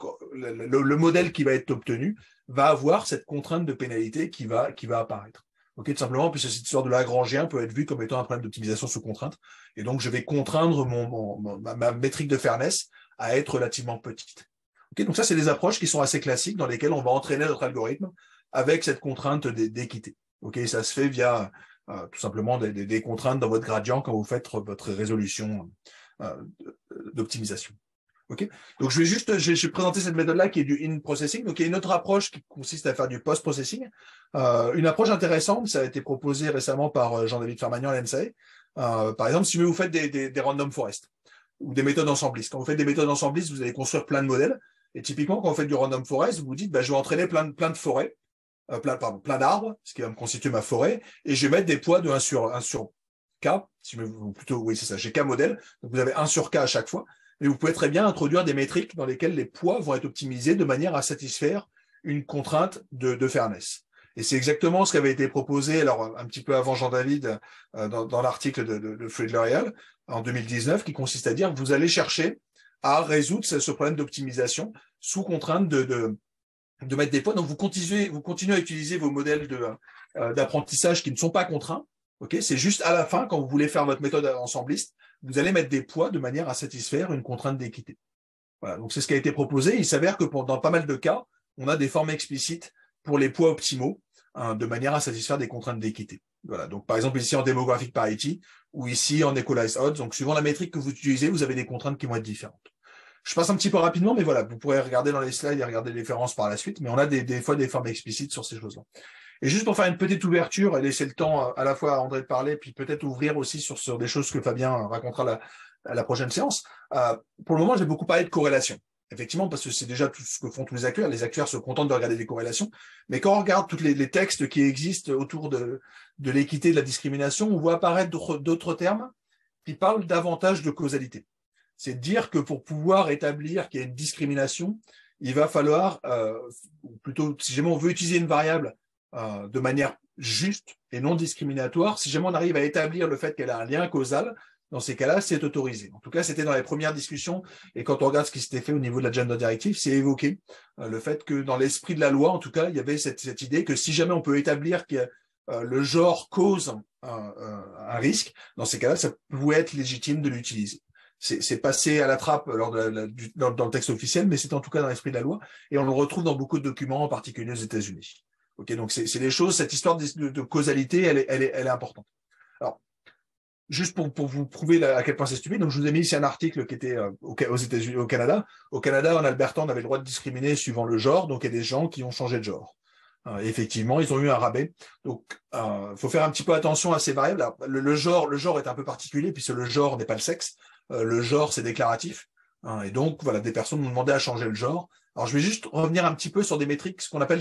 le modèle qui va être obtenu va avoir cette contrainte de pénalité qui va apparaître. Okay, tout simplement, puisque cette histoire de Lagrangien peut être vue comme étant un problème d'optimisation sous contrainte. Et donc, je vais contraindre ma métrique de fairness à être relativement petite. Okay, donc ça, c'est des approches qui sont assez classiques dans lesquelles on va entraîner notre algorithme avec cette contrainte d'équité. Okay, ça se fait via tout simplement des contraintes dans votre gradient quand vous faites votre résolution d'optimisation. Okay. Donc, je vais présenter cette méthode-là qui est du in-processing. Donc, il y a une autre approche qui consiste à faire du post-processing. Une approche intéressante, ça a été proposé récemment par Jean-David Fermagnan à l'ENSAE. Par exemple, si vous faites des random forest ou des méthodes ensemblistes. Quand vous faites des méthodes ensemblistes, vous allez construire plein de modèles. Et typiquement, quand vous faites du random forest, vous vous dites, je vais entraîner plein de forêts, plein d'arbres, ce qui va me constituer ma forêt, et je vais mettre des poids de 1 sur K, plutôt, oui, c'est ça, j'ai K modèle. Donc, vous avez 1 sur K à chaque fois. Mais vous pouvez très bien introduire des métriques dans lesquelles les poids vont être optimisés de manière à satisfaire une contrainte de fairness. Et c'est exactement ce qui avait été proposé, alors un petit peu avant Jean-David, dans l'article de Friedler et al. En 2019, qui consiste à dire que vous allez chercher à résoudre ce problème d'optimisation sous contrainte de mettre des poids. Donc, vous continuez à utiliser vos modèles d'apprentissage qui ne sont pas contraints. Okay, c'est juste à la fin, quand vous voulez faire votre méthode ensembliste, vous allez mettre des poids de manière à satisfaire une contrainte d'équité. Voilà, donc c'est ce qui a été proposé. Il s'avère que dans pas mal de cas, on a des formes explicites pour les poids optimaux, de manière à satisfaire des contraintes d'équité. Voilà, donc par exemple ici en demographic parity ou ici en equalized odds. Donc suivant la métrique que vous utilisez, vous avez des contraintes qui vont être différentes. Je passe un petit peu rapidement, mais voilà, vous pourrez regarder dans les slides et regarder les références par la suite. Mais on a des fois des formes explicites sur ces choses-là. Et juste pour faire une petite ouverture et laisser le temps à la fois à André de parler, puis peut-être ouvrir aussi sur des choses que Fabien racontera à la prochaine séance. Pour le moment, j'ai beaucoup parlé de corrélation. Effectivement, parce que c'est déjà tout ce que font tous les actuaires. Les actuaires se contentent de regarder des corrélations. Mais quand on regarde tous les textes qui existent autour de l'équité, de la discrimination, on voit apparaître d'autres termes qui parlent davantage de causalité. C'est de dire que pour pouvoir établir qu'il y a une discrimination, il va falloir, plutôt, si jamais on veut utiliser une variable de manière juste et non discriminatoire, si jamais on arrive à établir le fait qu'elle a un lien causal, dans ces cas-là, c'est autorisé. En tout cas, c'était dans les premières discussions, et quand on regarde ce qui s'était fait au niveau de la Gender Directive, c'est évoqué le fait que dans l'esprit de la loi, en tout cas, il y avait cette idée que si jamais on peut établir que le genre cause un risque, dans ces cas-là, ça pouvait être légitime de l'utiliser. C'est passé à la trappe dans le texte officiel, mais c'est en tout cas dans l'esprit de la loi, et on le retrouve dans beaucoup de documents, en particulier aux États-Unis. Okay, donc c'est des choses, cette histoire de causalité, elle est importante. Alors, juste pour vous prouver à quel point c'est stupide, donc je vous ai mis ici un article qui était aux États-Unis, au Canada. Au Canada, en Alberta, on avait le droit de discriminer suivant le genre, donc il y a des gens qui ont changé de genre. Effectivement, ils ont eu un rabais. Donc, faut faire un petit peu attention à ces variables. Alors, le genre est un peu particulier, puisque le genre n'est pas le sexe. Le genre, c'est déclaratif. Et donc, voilà, des personnes m'ont demandé à changer le genre. Alors, je vais juste revenir un petit peu sur des métriques, ce qu'on appelle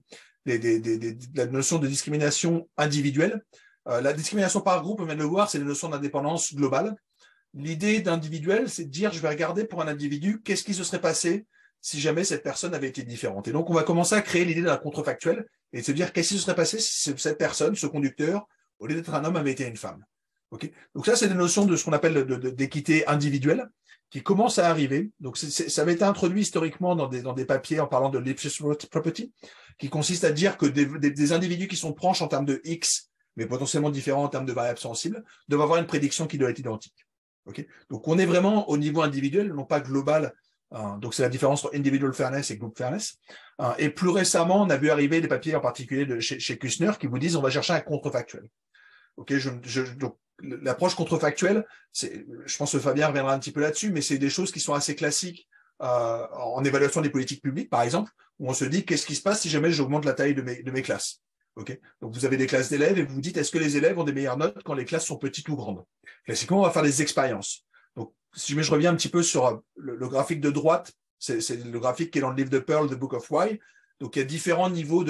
la notion de discrimination individuelle. La discrimination par groupe, on vient de le voir, c'est la notion d'indépendance globale. L'idée d'individuel, c'est de dire, je vais regarder pour un individu, qu'est-ce qui se serait passé si jamais cette personne avait été différente. Et donc, on va commencer à créer l'idée d'un contrefactuel et de se dire, qu'est-ce qui se serait passé si cette personne, ce conducteur, au lieu d'être un homme, avait été une femme. Okay, donc ça, c'est des notions de ce qu'on appelle d'équité individuelle qui commencent à arriver. Donc, ça avait été introduit historiquement dans des papiers en parlant de Lipschitz property, qui consiste à dire que des individus qui sont proches en termes de X, mais potentiellement différents en termes de variables sensibles, doivent avoir une prédiction qui doit être identique. Okay, donc, on est vraiment au niveau individuel, non pas global. Donc, c'est la différence entre individual fairness et group fairness. Et plus récemment, on a vu arriver des papiers en particulier chez Kushner qui vous disent on va chercher un contrefactuel. Okay, donc, l'approche contrefactuelle, je pense que Fabien reviendra un petit peu là-dessus, mais c'est des choses qui sont assez classiques en évaluation des politiques publiques, par exemple, où on se dit qu'est-ce qui se passe si jamais j'augmente la taille de mes classes. Okay, donc vous avez des classes d'élèves et vous vous dites est-ce que les élèves ont des meilleures notes quand les classes sont petites ou grandes. Classiquement, on va faire des expériences. Donc, si je reviens un petit peu sur le graphique de droite, c'est le graphique qui est dans le livre de Pearl, The Book of Why. Donc, il y a différents niveaux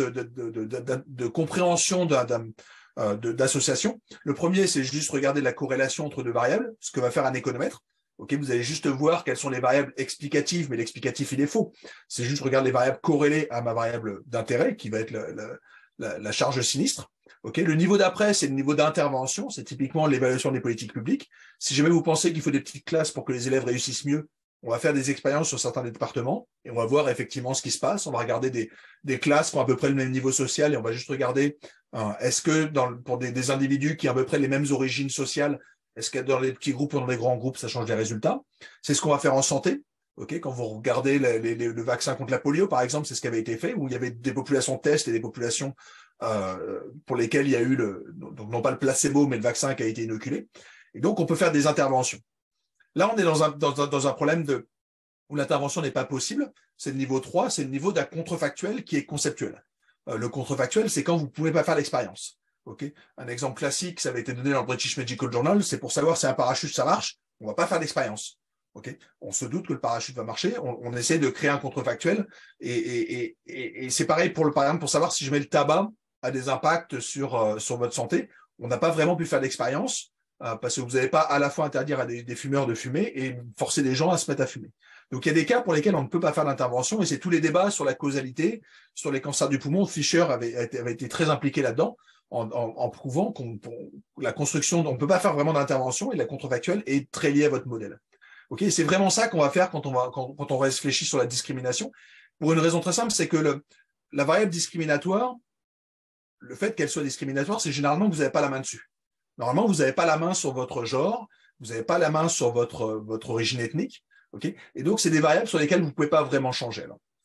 de compréhension d'association. Le premier, c'est juste regarder la corrélation entre deux variables, ce que va faire un économètre. Okay, vous allez juste voir quelles sont les variables explicatives, mais l'explicatif, il est faux. C'est juste regarder les variables corrélées à ma variable d'intérêt, qui va être la charge sinistre. Okay, le niveau d'après, c'est le niveau d'intervention. C'est typiquement l'évaluation des politiques publiques. Si jamais vous pensez qu'il faut des petites classes pour que les élèves réussissent mieux, on va faire des expériences sur certains des départements et on va voir effectivement ce qui se passe. On va regarder des classes qui ont à peu près le même niveau social et on va juste regarder est-ce que pour des individus qui ont à peu près les mêmes origines sociales, est-ce que dans les petits groupes ou dans les grands groupes, ça change les résultats. C'est ce qu'on va faire en santé. Okay, quand vous regardez le vaccin contre la polio, par exemple, c'est ce qui avait été fait, où il y avait des populations test et des populations pour lesquelles il y a eu donc non pas le placebo, mais le vaccin qui a été inoculé. Et donc, on peut faire des interventions. Là, on est dans un problème où l'intervention n'est pas possible. C'est le niveau 3, c'est le niveau d'un contrefactuel qui est conceptuel. Le contrefactuel, c'est quand vous ne pouvez pas faire l'expérience. Okay, un exemple classique, ça avait été donné dans le British Medical Journal, c'est pour savoir si un parachute, ça marche, on ne va pas faire d'expérience. Okay, on se doute que le parachute va marcher, on essaie de créer un contrefactuel et c'est pareil par exemple pour savoir si je mets le tabac a des impacts sur votre santé. On n'a pas vraiment pu faire d'expérience parce que vous n'allez pas à la fois interdire à des fumeurs de fumer et forcer les gens à se mettre à fumer. Donc il y a des cas pour lesquels on ne peut pas faire d'intervention et c'est tous les débats sur la causalité, sur les cancers du poumon. Fischer avait été très impliqué là-dedans en prouvant la construction, on ne peut pas faire vraiment d'intervention et la contrefactuelle est très liée à votre modèle. Okay, c'est vraiment ça qu'on va faire quand on va réfléchir sur la discrimination. Pour une raison très simple, c'est que la variable discriminatoire, le fait qu'elle soit discriminatoire, c'est généralement que vous n'avez pas la main dessus. Normalement, vous n'avez pas la main sur votre genre, vous n'avez pas la main sur votre origine ethnique. Okay, et donc, c'est des variables sur lesquelles vous ne pouvez pas vraiment changer.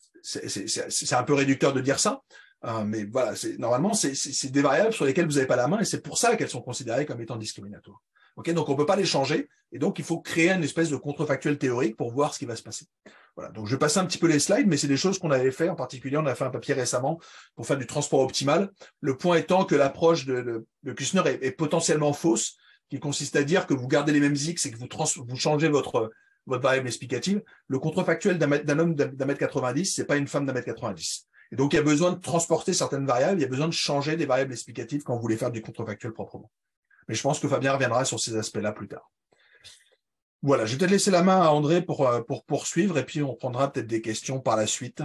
C'est un peu réducteur de dire ça, mais voilà, normalement, c'est des variables sur lesquelles vous n'avez pas la main et c'est pour ça qu'elles sont considérées comme étant discriminatoires. Okay, donc, on ne peut pas les changer et donc, il faut créer une espèce de contrefactuel théorique pour voir ce qui va se passer. Voilà, donc je vais passer un petit peu les slides, mais c'est des choses qu'on avait fait. En particulier, on a fait un papier récemment pour faire du transport optimal. Le point étant que l'approche de Kushner est potentiellement fausse, qui consiste à dire que vous gardez les mêmes X et que vous changez votre variable explicative. Le contrefactuel d'un homme d'un mètre 90, c'est pas une femme d'un mètre 90. Et donc, il y a besoin de transporter certaines variables, il y a besoin de changer des variables explicatives quand vous voulez faire du contrefactuel proprement. Mais je pense que Fabien reviendra sur ces aspects-là plus tard. Voilà, je vais peut-être laisser la main à André pour poursuivre et puis on prendra peut-être des questions par la suite,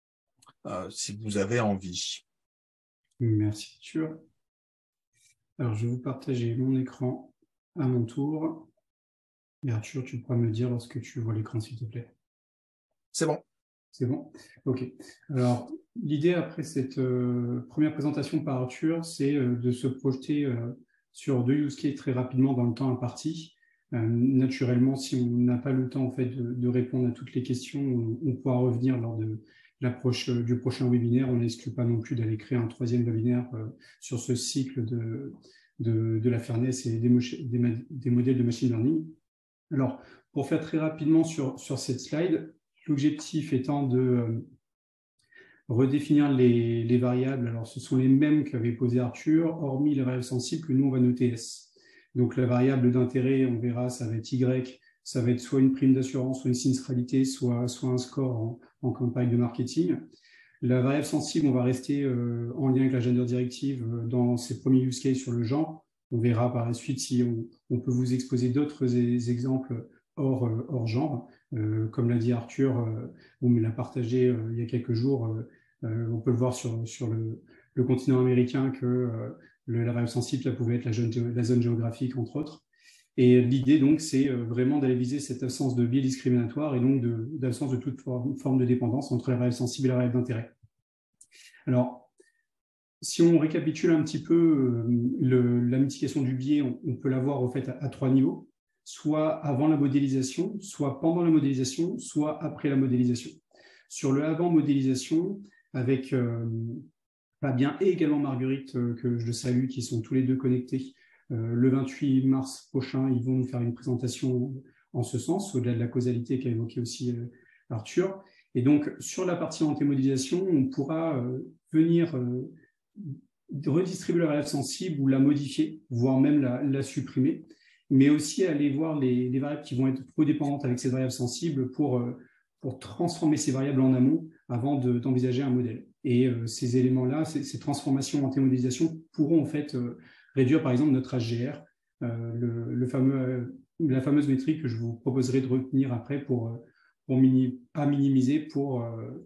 si vous avez envie. Merci, Arthur. Alors, je vais vous partager mon écran à mon tour. Et Arthur, tu pourras me dire lorsque tu vois l'écran, s'il te plaît. C'est bon. C'est bon? OK. Alors, l'idée après cette première présentation par Arthur, c'est de se projeter sur 2 use cases très rapidement dans le temps imparti. Naturellement, si on n'a pas le temps en fait, de répondre à toutes les questions, on pourra revenir lors de l'approche du prochain webinaire. On n'exclut pas non plus d'aller créer un 3e webinaire sur ce cycle de la fairness et des modèles de machine learning. Alors, pour faire très rapidement sur cette slide, l'objectif étant de redéfinir les variables. Alors, ce sont les mêmes qu'avait posé Arthur, hormis la variable sensible que nous, on va noter S. Donc, la variable d'intérêt, on verra, ça va être Y, ça va être soit une prime d'assurance, soit une sinistralité, soit un score en campagne de marketing. La variable sensible, on va rester en lien avec la gender directive dans ses premiers use cases sur le genre. On verra par la suite si on peut vous exposer d'autres exemples hors genre. Comme l'a dit Arthur, on me l'a partagé il y a quelques jours. On peut le voir sur le continent américain que la variable sensible, ça pouvait être la zone géographique, entre autres. Et l'idée, donc, c'est vraiment d'aller viser cette absence de biais discriminatoire et donc d'absence de toute forme de dépendance entre la variable sensible et la variable d'intérêt. Alors, si on récapitule un petit peu la mitigation du biais, on peut l'avoir au fait à 3 niveaux, soit avant la modélisation, soit pendant la modélisation, soit après la modélisation. Sur le avant modélisation, avec Fabien et également Marguerite, que je salue, qui sont tous les deux connectés, le 28 mars prochain, ils vont nous faire une présentation en ce sens, au-delà de la causalité qu'a évoqué aussi Arthur. Et donc, sur la partie antémodélisation, on pourra venir redistribuer la variable sensible ou la modifier, voire même la supprimer, mais aussi aller voir les variables qui vont être trop dépendantes avec ces variables sensibles pour transformer ces variables en amont avant d'envisager un modèle. Et ces éléments-là, ces transformations en antémodélisation pourront en fait réduire par exemple notre HGR, la fameuse métrique que je vous proposerai de retenir après à minimiser pour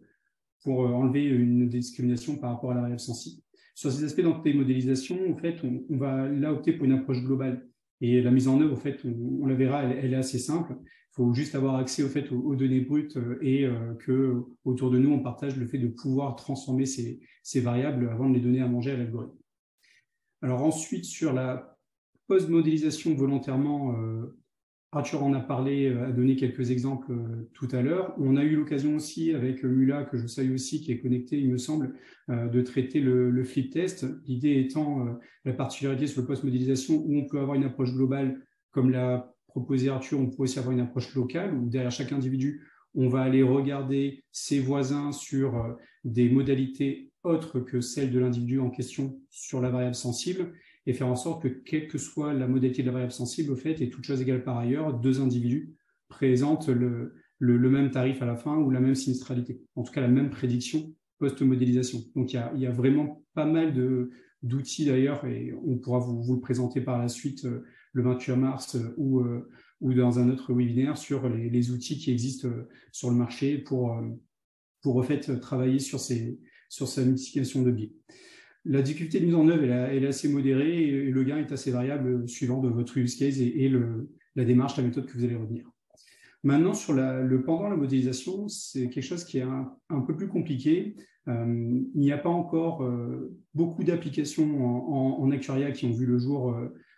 enlever une discrimination par rapport à la variable sensible. Sur ces aspects d'antémodélisation, en fait, on va là opter pour une approche globale. Et la mise en œuvre, en fait, on la verra, elle est assez simple. Il faut juste avoir accès au fait, aux données brutes et que autour de nous, on partage le fait de pouvoir transformer ces variables avant de les donner à manger à l'algorithme. Alors ensuite, sur la post-modélisation volontairement, Arthur en a parlé, a donné quelques exemples tout à l'heure. On a eu l'occasion aussi avec Mula, que je salue aussi, qui est connecté, il me semble, de traiter le flip test. L'idée étant la particularité sur le post-modélisation où on peut avoir une approche globale, comme l'a proposé Arthur, on peut aussi avoir une approche locale, où derrière chaque individu, on va aller regarder ses voisins sur des modalités autres que celles de l'individu en question sur la variable sensible, et faire en sorte que, quelle que soit la modalité de la variable sensible, au fait, et toutes choses égales par ailleurs, deux individus présentent le même tarif à la fin ou la même sinistralité, en tout cas la même prédiction post-modélisation. Donc il y a vraiment pas mal d'outils d'ailleurs, et on pourra vous le présenter par la suite le 28 mars ou dans un autre webinaire sur les outils qui existent sur le marché pour au fait travailler sur sa mitigation de biais. La difficulté de mise en œuvre, elle est assez modérée et le gain est assez variable suivant de votre use case et la démarche, la méthode que vous allez retenir. Maintenant, sur le pendant la modélisation, c'est quelque chose qui est un peu plus compliqué. Il n'y a pas encore beaucoup d'applications en actuariat qui ont vu le jour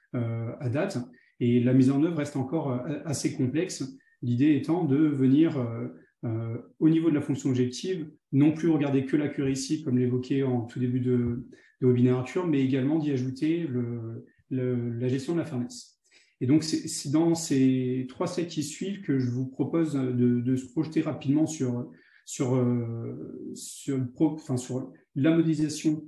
à date et la mise en œuvre reste encore assez complexe. L'idée étant de venir au niveau de la fonction objective, non plus regarder que l'accuracy, comme l'évoquait en tout début de webinaire Arthur, mais également d'y ajouter la gestion de la fairness. Et donc, c'est dans ces 3 slides qui suivent que je vous propose de se projeter rapidement sur la modélisation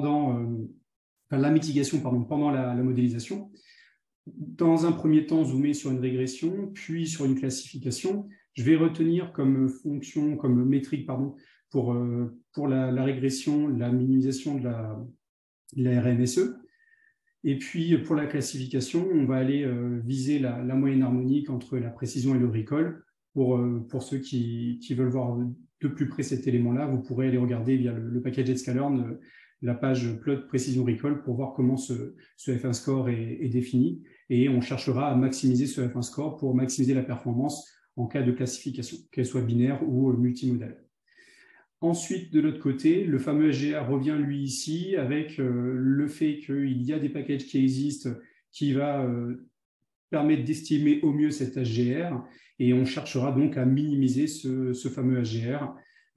la mitigation pendant la modélisation. Dans un premier temps, zoomer sur une régression, puis sur une classification. Je vais retenir comme fonction, comme métrique, pour la régression, la minimisation de la RMSE. Et puis, pour la classification, on va aller viser la moyenne harmonique entre la précision et le recall. Pour ceux qui veulent voir de plus près cet élément-là, vous pourrez aller regarder via le package Sklearn la page plot précision recall pour voir comment ce F1 score est défini. Et on cherchera à maximiser ce F1 score pour maximiser la performance en cas de classification, qu'elle soit binaire ou multimodale. Ensuite, de l'autre côté, le fameux HGR revient lui ici avec le fait qu'il y a des packages qui existent qui va permettre d'estimer au mieux cet HGR et on cherchera donc à minimiser ce fameux HGR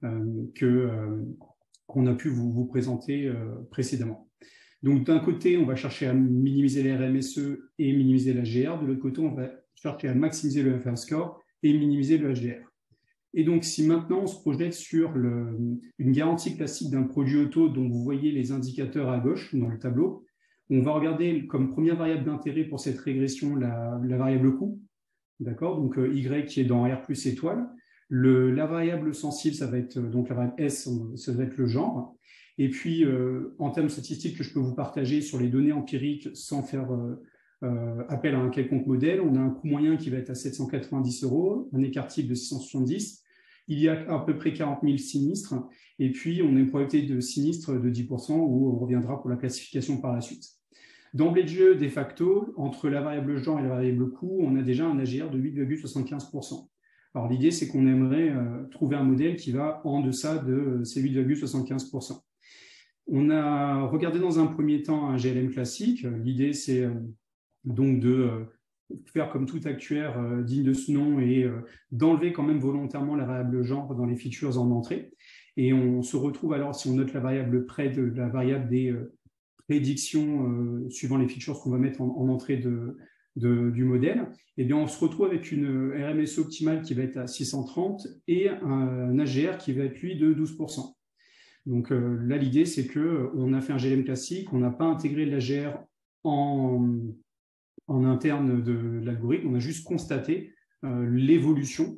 qu'on a pu vous présenter précédemment. Donc d'un côté, on va chercher à minimiser les RMSE et minimiser l'HGR. De l'autre côté, on va chercher à maximiser le F1 score et minimiser le HGR. Et donc, si maintenant on se projette sur une garantie classique d'un produit auto dont vous voyez les indicateurs à gauche dans le tableau, on va regarder comme première variable d'intérêt pour cette régression la variable coût, d'accord, donc Y qui est dans R plus étoile. La variable sensible, ça va être donc la variable S, ça va être le genre. Et puis, en termes statistiques que je peux vous partager sur les données empiriques sans faire appel à un quelconque modèle, on a un coût moyen qui va être à 790 €, un écart type de 670. Il y a à peu près 40 000 sinistres. Et puis, on a une probabilité de sinistre de 10%, où on reviendra pour la classification par la suite. D'emblée de jeu, de facto, entre la variable genre et la variable coût, on a déjà un AGR de 8,75%. Alors, l'idée, c'est qu'on aimerait trouver un modèle qui va en deçà de ces 8,75%. On a regardé dans un premier temps un GLM classique. L'idée, c'est donc de faire comme tout actuaire digne de ce nom et d'enlever quand même volontairement la variable genre dans les features en entrée. Et on se retrouve alors, si on note la variable près de la variable des prédictions suivant les features qu'on va mettre en entrée du modèle, eh bien on se retrouve avec une RMSE optimale qui va être à 630 et un AGR qui va être lui de 12%. Donc là, l'idée, c'est qu'on a fait un GLM classique, on n'a pas intégré l'AGR en interne de l'algorithme, on a juste constaté l'évolution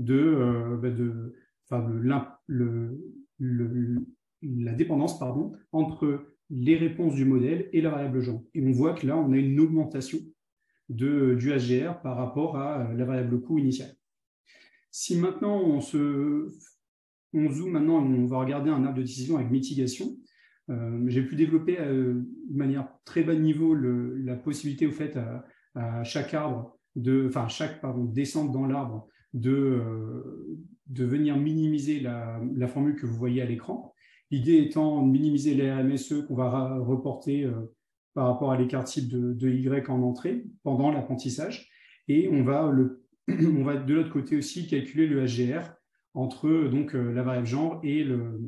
la dépendance entre les réponses du modèle et la variable genre. Et on voit que là, on a une augmentation du AGR par rapport à la variable coût initiale. Si maintenant on zoome maintenant, on va regarder un arbre de décision avec mitigation. J'ai pu développer de manière très bas niveau la possibilité au fait à chaque arbre chaque descente dans l'arbre de venir minimiser la formule que vous voyez à l'écran. L'idée étant de minimiser les RMSE qu'on va reporter par rapport à l'écart type de Y en entrée pendant l'apprentissage. Et on va de l'autre côté aussi calculer le HGR entre donc la variable genre et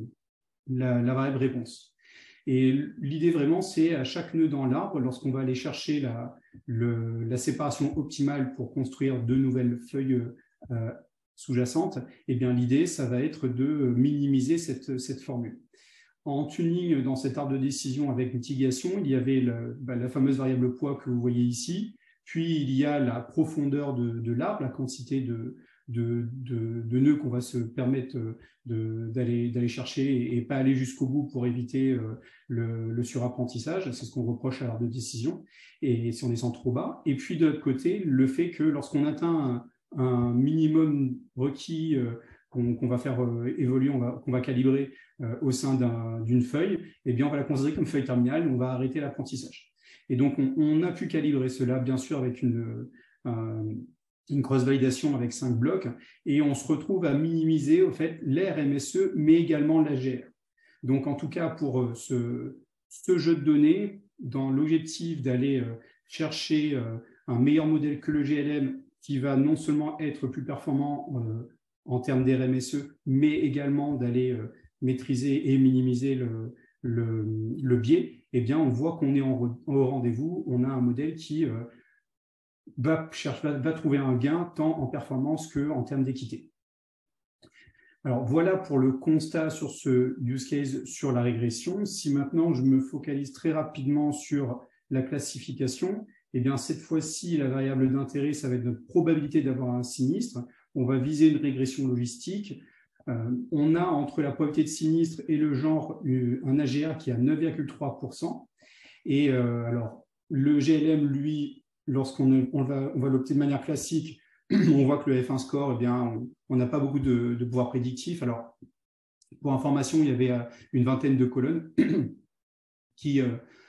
la variable réponse. Et l'idée vraiment, c'est à chaque nœud dans l'arbre, lorsqu'on va aller chercher la séparation optimale pour construire de nouvelles feuilles sous-jacentes, eh bien l'idée, ça va être de minimiser cette formule. En tuning, dans cet arbre de décision avec mitigation, il y avait la fameuse variable poids que vous voyez ici, puis il y a la profondeur de l'arbre, la quantité de nœuds qu'on va se permettre d'aller chercher et pas aller jusqu'au bout pour éviter le surapprentissage. C'est ce qu'on reproche à l'arbre de décision, et si on descend trop bas. Et puis de l'autre côté, le fait que lorsqu'on atteint un minimum requis qu'on va faire évoluer, qu'on va calibrer au sein d'une feuille, eh bien on va la considérer comme feuille terminale, on va arrêter l'apprentissage. Et donc on a pu calibrer cela, bien sûr, avec une cross-validation avec 5 blocs, et on se retrouve à minimiser au fait l'RMSE, mais également l'AGR. Donc en tout cas, pour ce jeu de données, dans l'objectif d'aller chercher un meilleur modèle que le GLM, qui va non seulement être plus performant en termes d'RMSE, mais également d'aller maîtriser et minimiser le biais, eh bien, on voit qu'on est au rendez-vous. On a un modèle qui va trouver un gain tant en performance qu'en termes d'équité. Alors, voilà pour le constat sur ce use case sur la régression. Si maintenant, je me focalise très rapidement sur la classification, eh bien, cette fois-ci, la variable d'intérêt, ça va être notre probabilité d'avoir un sinistre. On va viser une régression logistique. On a entre la probabilité de sinistre et le genre un AGR qui est à 9,3%. Et alors, le GLM, lui, lorsqu'on va l'opter de manière classique, on voit que le F1 score, eh bien, on n'a pas beaucoup de pouvoir prédictif. Alors, pour information, il y avait une vingtaine de colonnes qui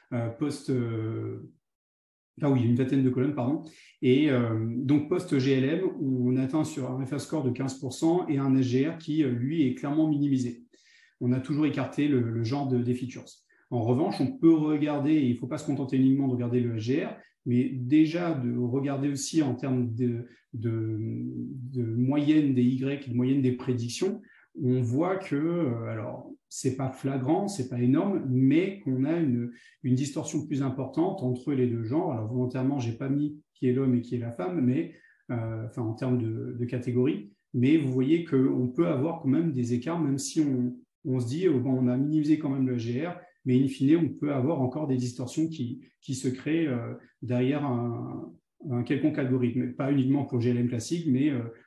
une vingtaine de colonnes, pardon. Et donc, post-GLM, on atteint sur un F1 score de 15% et un SGR qui, lui, est clairement minimisé. On a toujours écarté le genre des features. En revanche, on peut regarder, et il ne faut pas se contenter uniquement de regarder le SGR, mais déjà de regarder aussi en termes de moyenne des Y, de moyenne des prédictions. On voit que, alors, ce n'est pas flagrant, ce n'est pas énorme, mais qu'on a une distorsion plus importante entre les deux genres. Alors, volontairement, je n'ai pas mis qui est l'homme et qui est la femme, mais en termes de catégorie. Mais vous voyez qu'on peut avoir quand même des écarts, même si on se dit, bon, on a minimisé quand même le GR, mais in fine, on peut avoir encore des distorsions qui se créent derrière un quelconque algorithme. Pas uniquement pour GLM classique, mais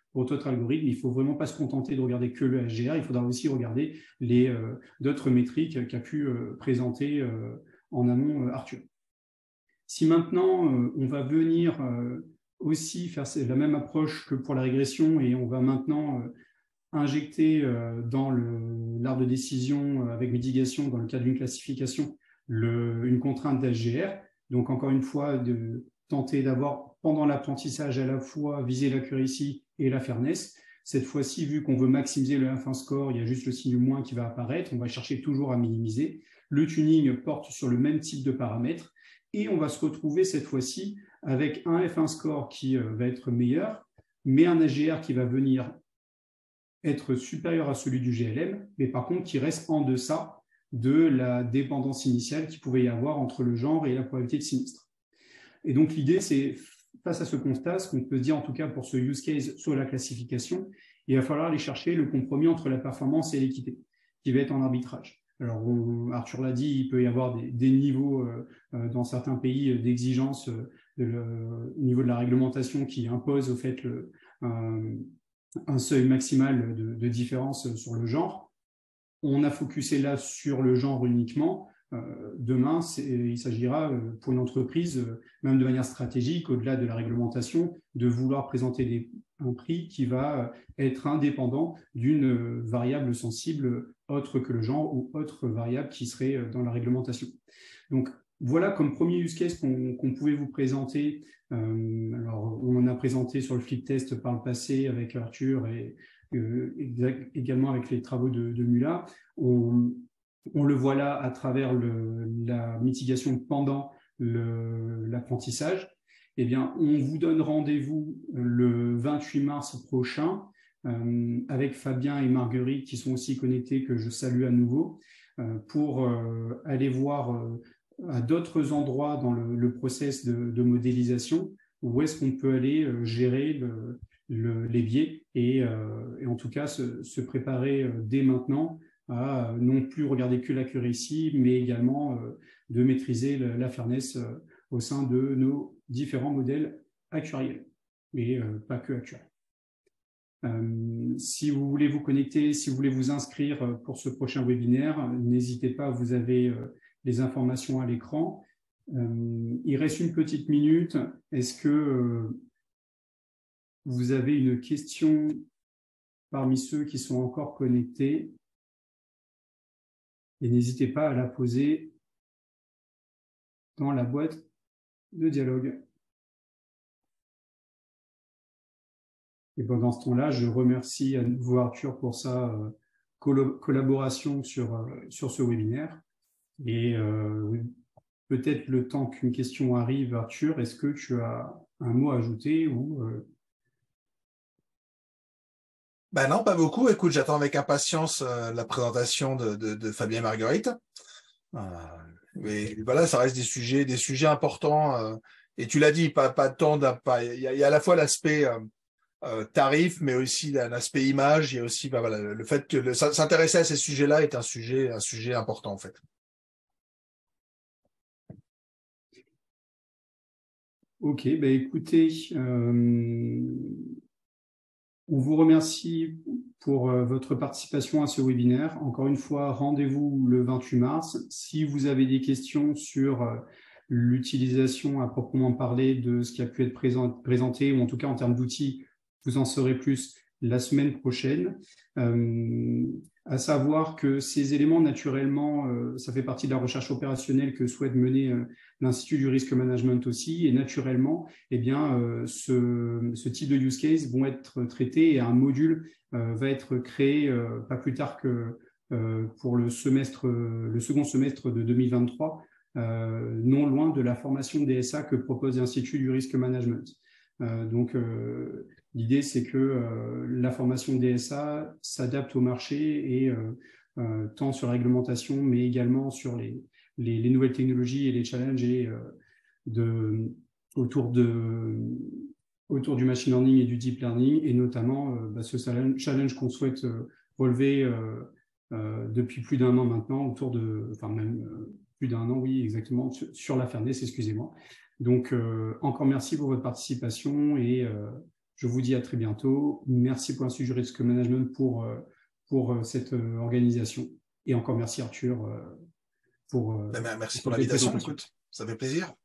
pour votre algorithme. Il ne faut vraiment pas se contenter de regarder que le SGR, il faudra aussi regarder d'autres métriques qu'a pu présenter en amont Arthur. Si maintenant, on va venir aussi faire la même approche que pour la régression et on va maintenant injecter dans l'arbre de décision avec mitigation dans le cadre d'une classification une contrainte d'SGR. Donc, encore une fois, de tenter d'avoir, pendant l'apprentissage, à la fois viser l'accuracy et la fairness. Cette fois-ci, vu qu'on veut maximiser le F1 score, il y a juste le signe moins qui va apparaître. On va chercher toujours à minimiser. Le tuning porte sur le même type de paramètres. Et on va se retrouver cette fois-ci avec un F1 score qui va être meilleur, mais un SGR qui va venir être supérieur à celui du GLM, mais par contre qui reste en deçà de la dépendance initiale qu'il pouvait y avoir entre le genre et la probabilité de sinistre. Et donc l'idée, c'est, face à ce constat, ce qu'on peut dire en tout cas pour ce use case sur la classification, il va falloir aller chercher le compromis entre la performance et l'équité, qui va être en arbitrage. Alors, Arthur l'a dit, il peut y avoir des niveaux dans certains pays d'exigence au niveau de la réglementation qui impose au fait un seuil maximal de différence sur le genre. On a focusé là sur le genre uniquement. Demain, il s'agira pour une entreprise, même de manière stratégique, au-delà de la réglementation, de vouloir présenter un prix qui va être indépendant d'une variable sensible autre que le genre ou autre variable qui serait dans la réglementation. Donc, voilà comme premier use case qu'on pouvait vous présenter. Alors, on en a présenté sur le flip test par le passé avec Arthur et également avec les travaux de Mula. On le voit là à travers la mitigation pendant l'apprentissage. Eh bien, on vous donne rendez-vous le 28 mars prochain avec Fabien et Marguerite qui sont aussi connectés, que je salue à nouveau, pour aller voir à d'autres endroits dans le process de modélisation où est-ce qu'on peut aller gérer les biais et en tout cas se préparer dès maintenant à non plus regarder que l'accuracy, mais également de maîtriser la fairness au sein de nos différents modèles actuariels, et pas que actuariels. Si vous voulez vous connecter, si vous voulez vous inscrire pour ce prochain webinaire, n'hésitez pas, vous avez les informations à l'écran. Il reste une petite minute. Est-ce que vous avez une question parmi ceux qui sont encore connectés? Et n'hésitez pas à la poser dans la boîte de dialogue. Et pendant ce temps-là, je remercie à nouveau Arthur pour sa collaboration sur ce webinaire. Et peut-être le temps qu'une question arrive, Arthur, est-ce que tu as un mot à ajouter ou Ben non, pas beaucoup. Écoute, j'attends avec impatience la présentation de Fabien et Marguerite. Mais voilà, ça reste des sujets importants. Et tu l'as dit, pas tant il y a à la fois l'aspect tarif, mais aussi un aspect image. Il y a aussi voilà, le fait que s'intéresser à ces sujets-là est un sujet important en fait. Ok, ben écoutez, on vous remercie pour votre participation à ce webinaire. Encore une fois, rendez-vous le 28 mars. Si vous avez des questions sur l'utilisation à proprement parler de ce qui a pu être présenté, ou en tout cas en termes d'outils, vous en saurez plus la semaine prochaine. À savoir que ces éléments, naturellement, ça fait partie de la recherche opérationnelle que souhaite mener l'Institut du risque management aussi, et naturellement, eh bien, ce type de use case vont être traités et un module va être créé pas plus tard que pour le second semestre de 2023, non loin de la formation DSA que propose l'Institut du risque management. Donc, l'idée, c'est que la formation DSA s'adapte au marché et tant sur la réglementation, mais également sur les nouvelles technologies et les challenges autour du machine learning et du deep learning, et notamment ce challenge qu'on souhaite relever depuis plus d'un an maintenant, plus d'un an, oui, exactement, sur la fairness, excusez-moi. Donc, encore merci pour votre participation et Je vous dis à très bientôt. Merci pour l'Institut du Risk Management pour cette organisation. Et encore merci Arthur pour Merci cette pour belle l'invitation. présentation. Écoute, ça fait plaisir.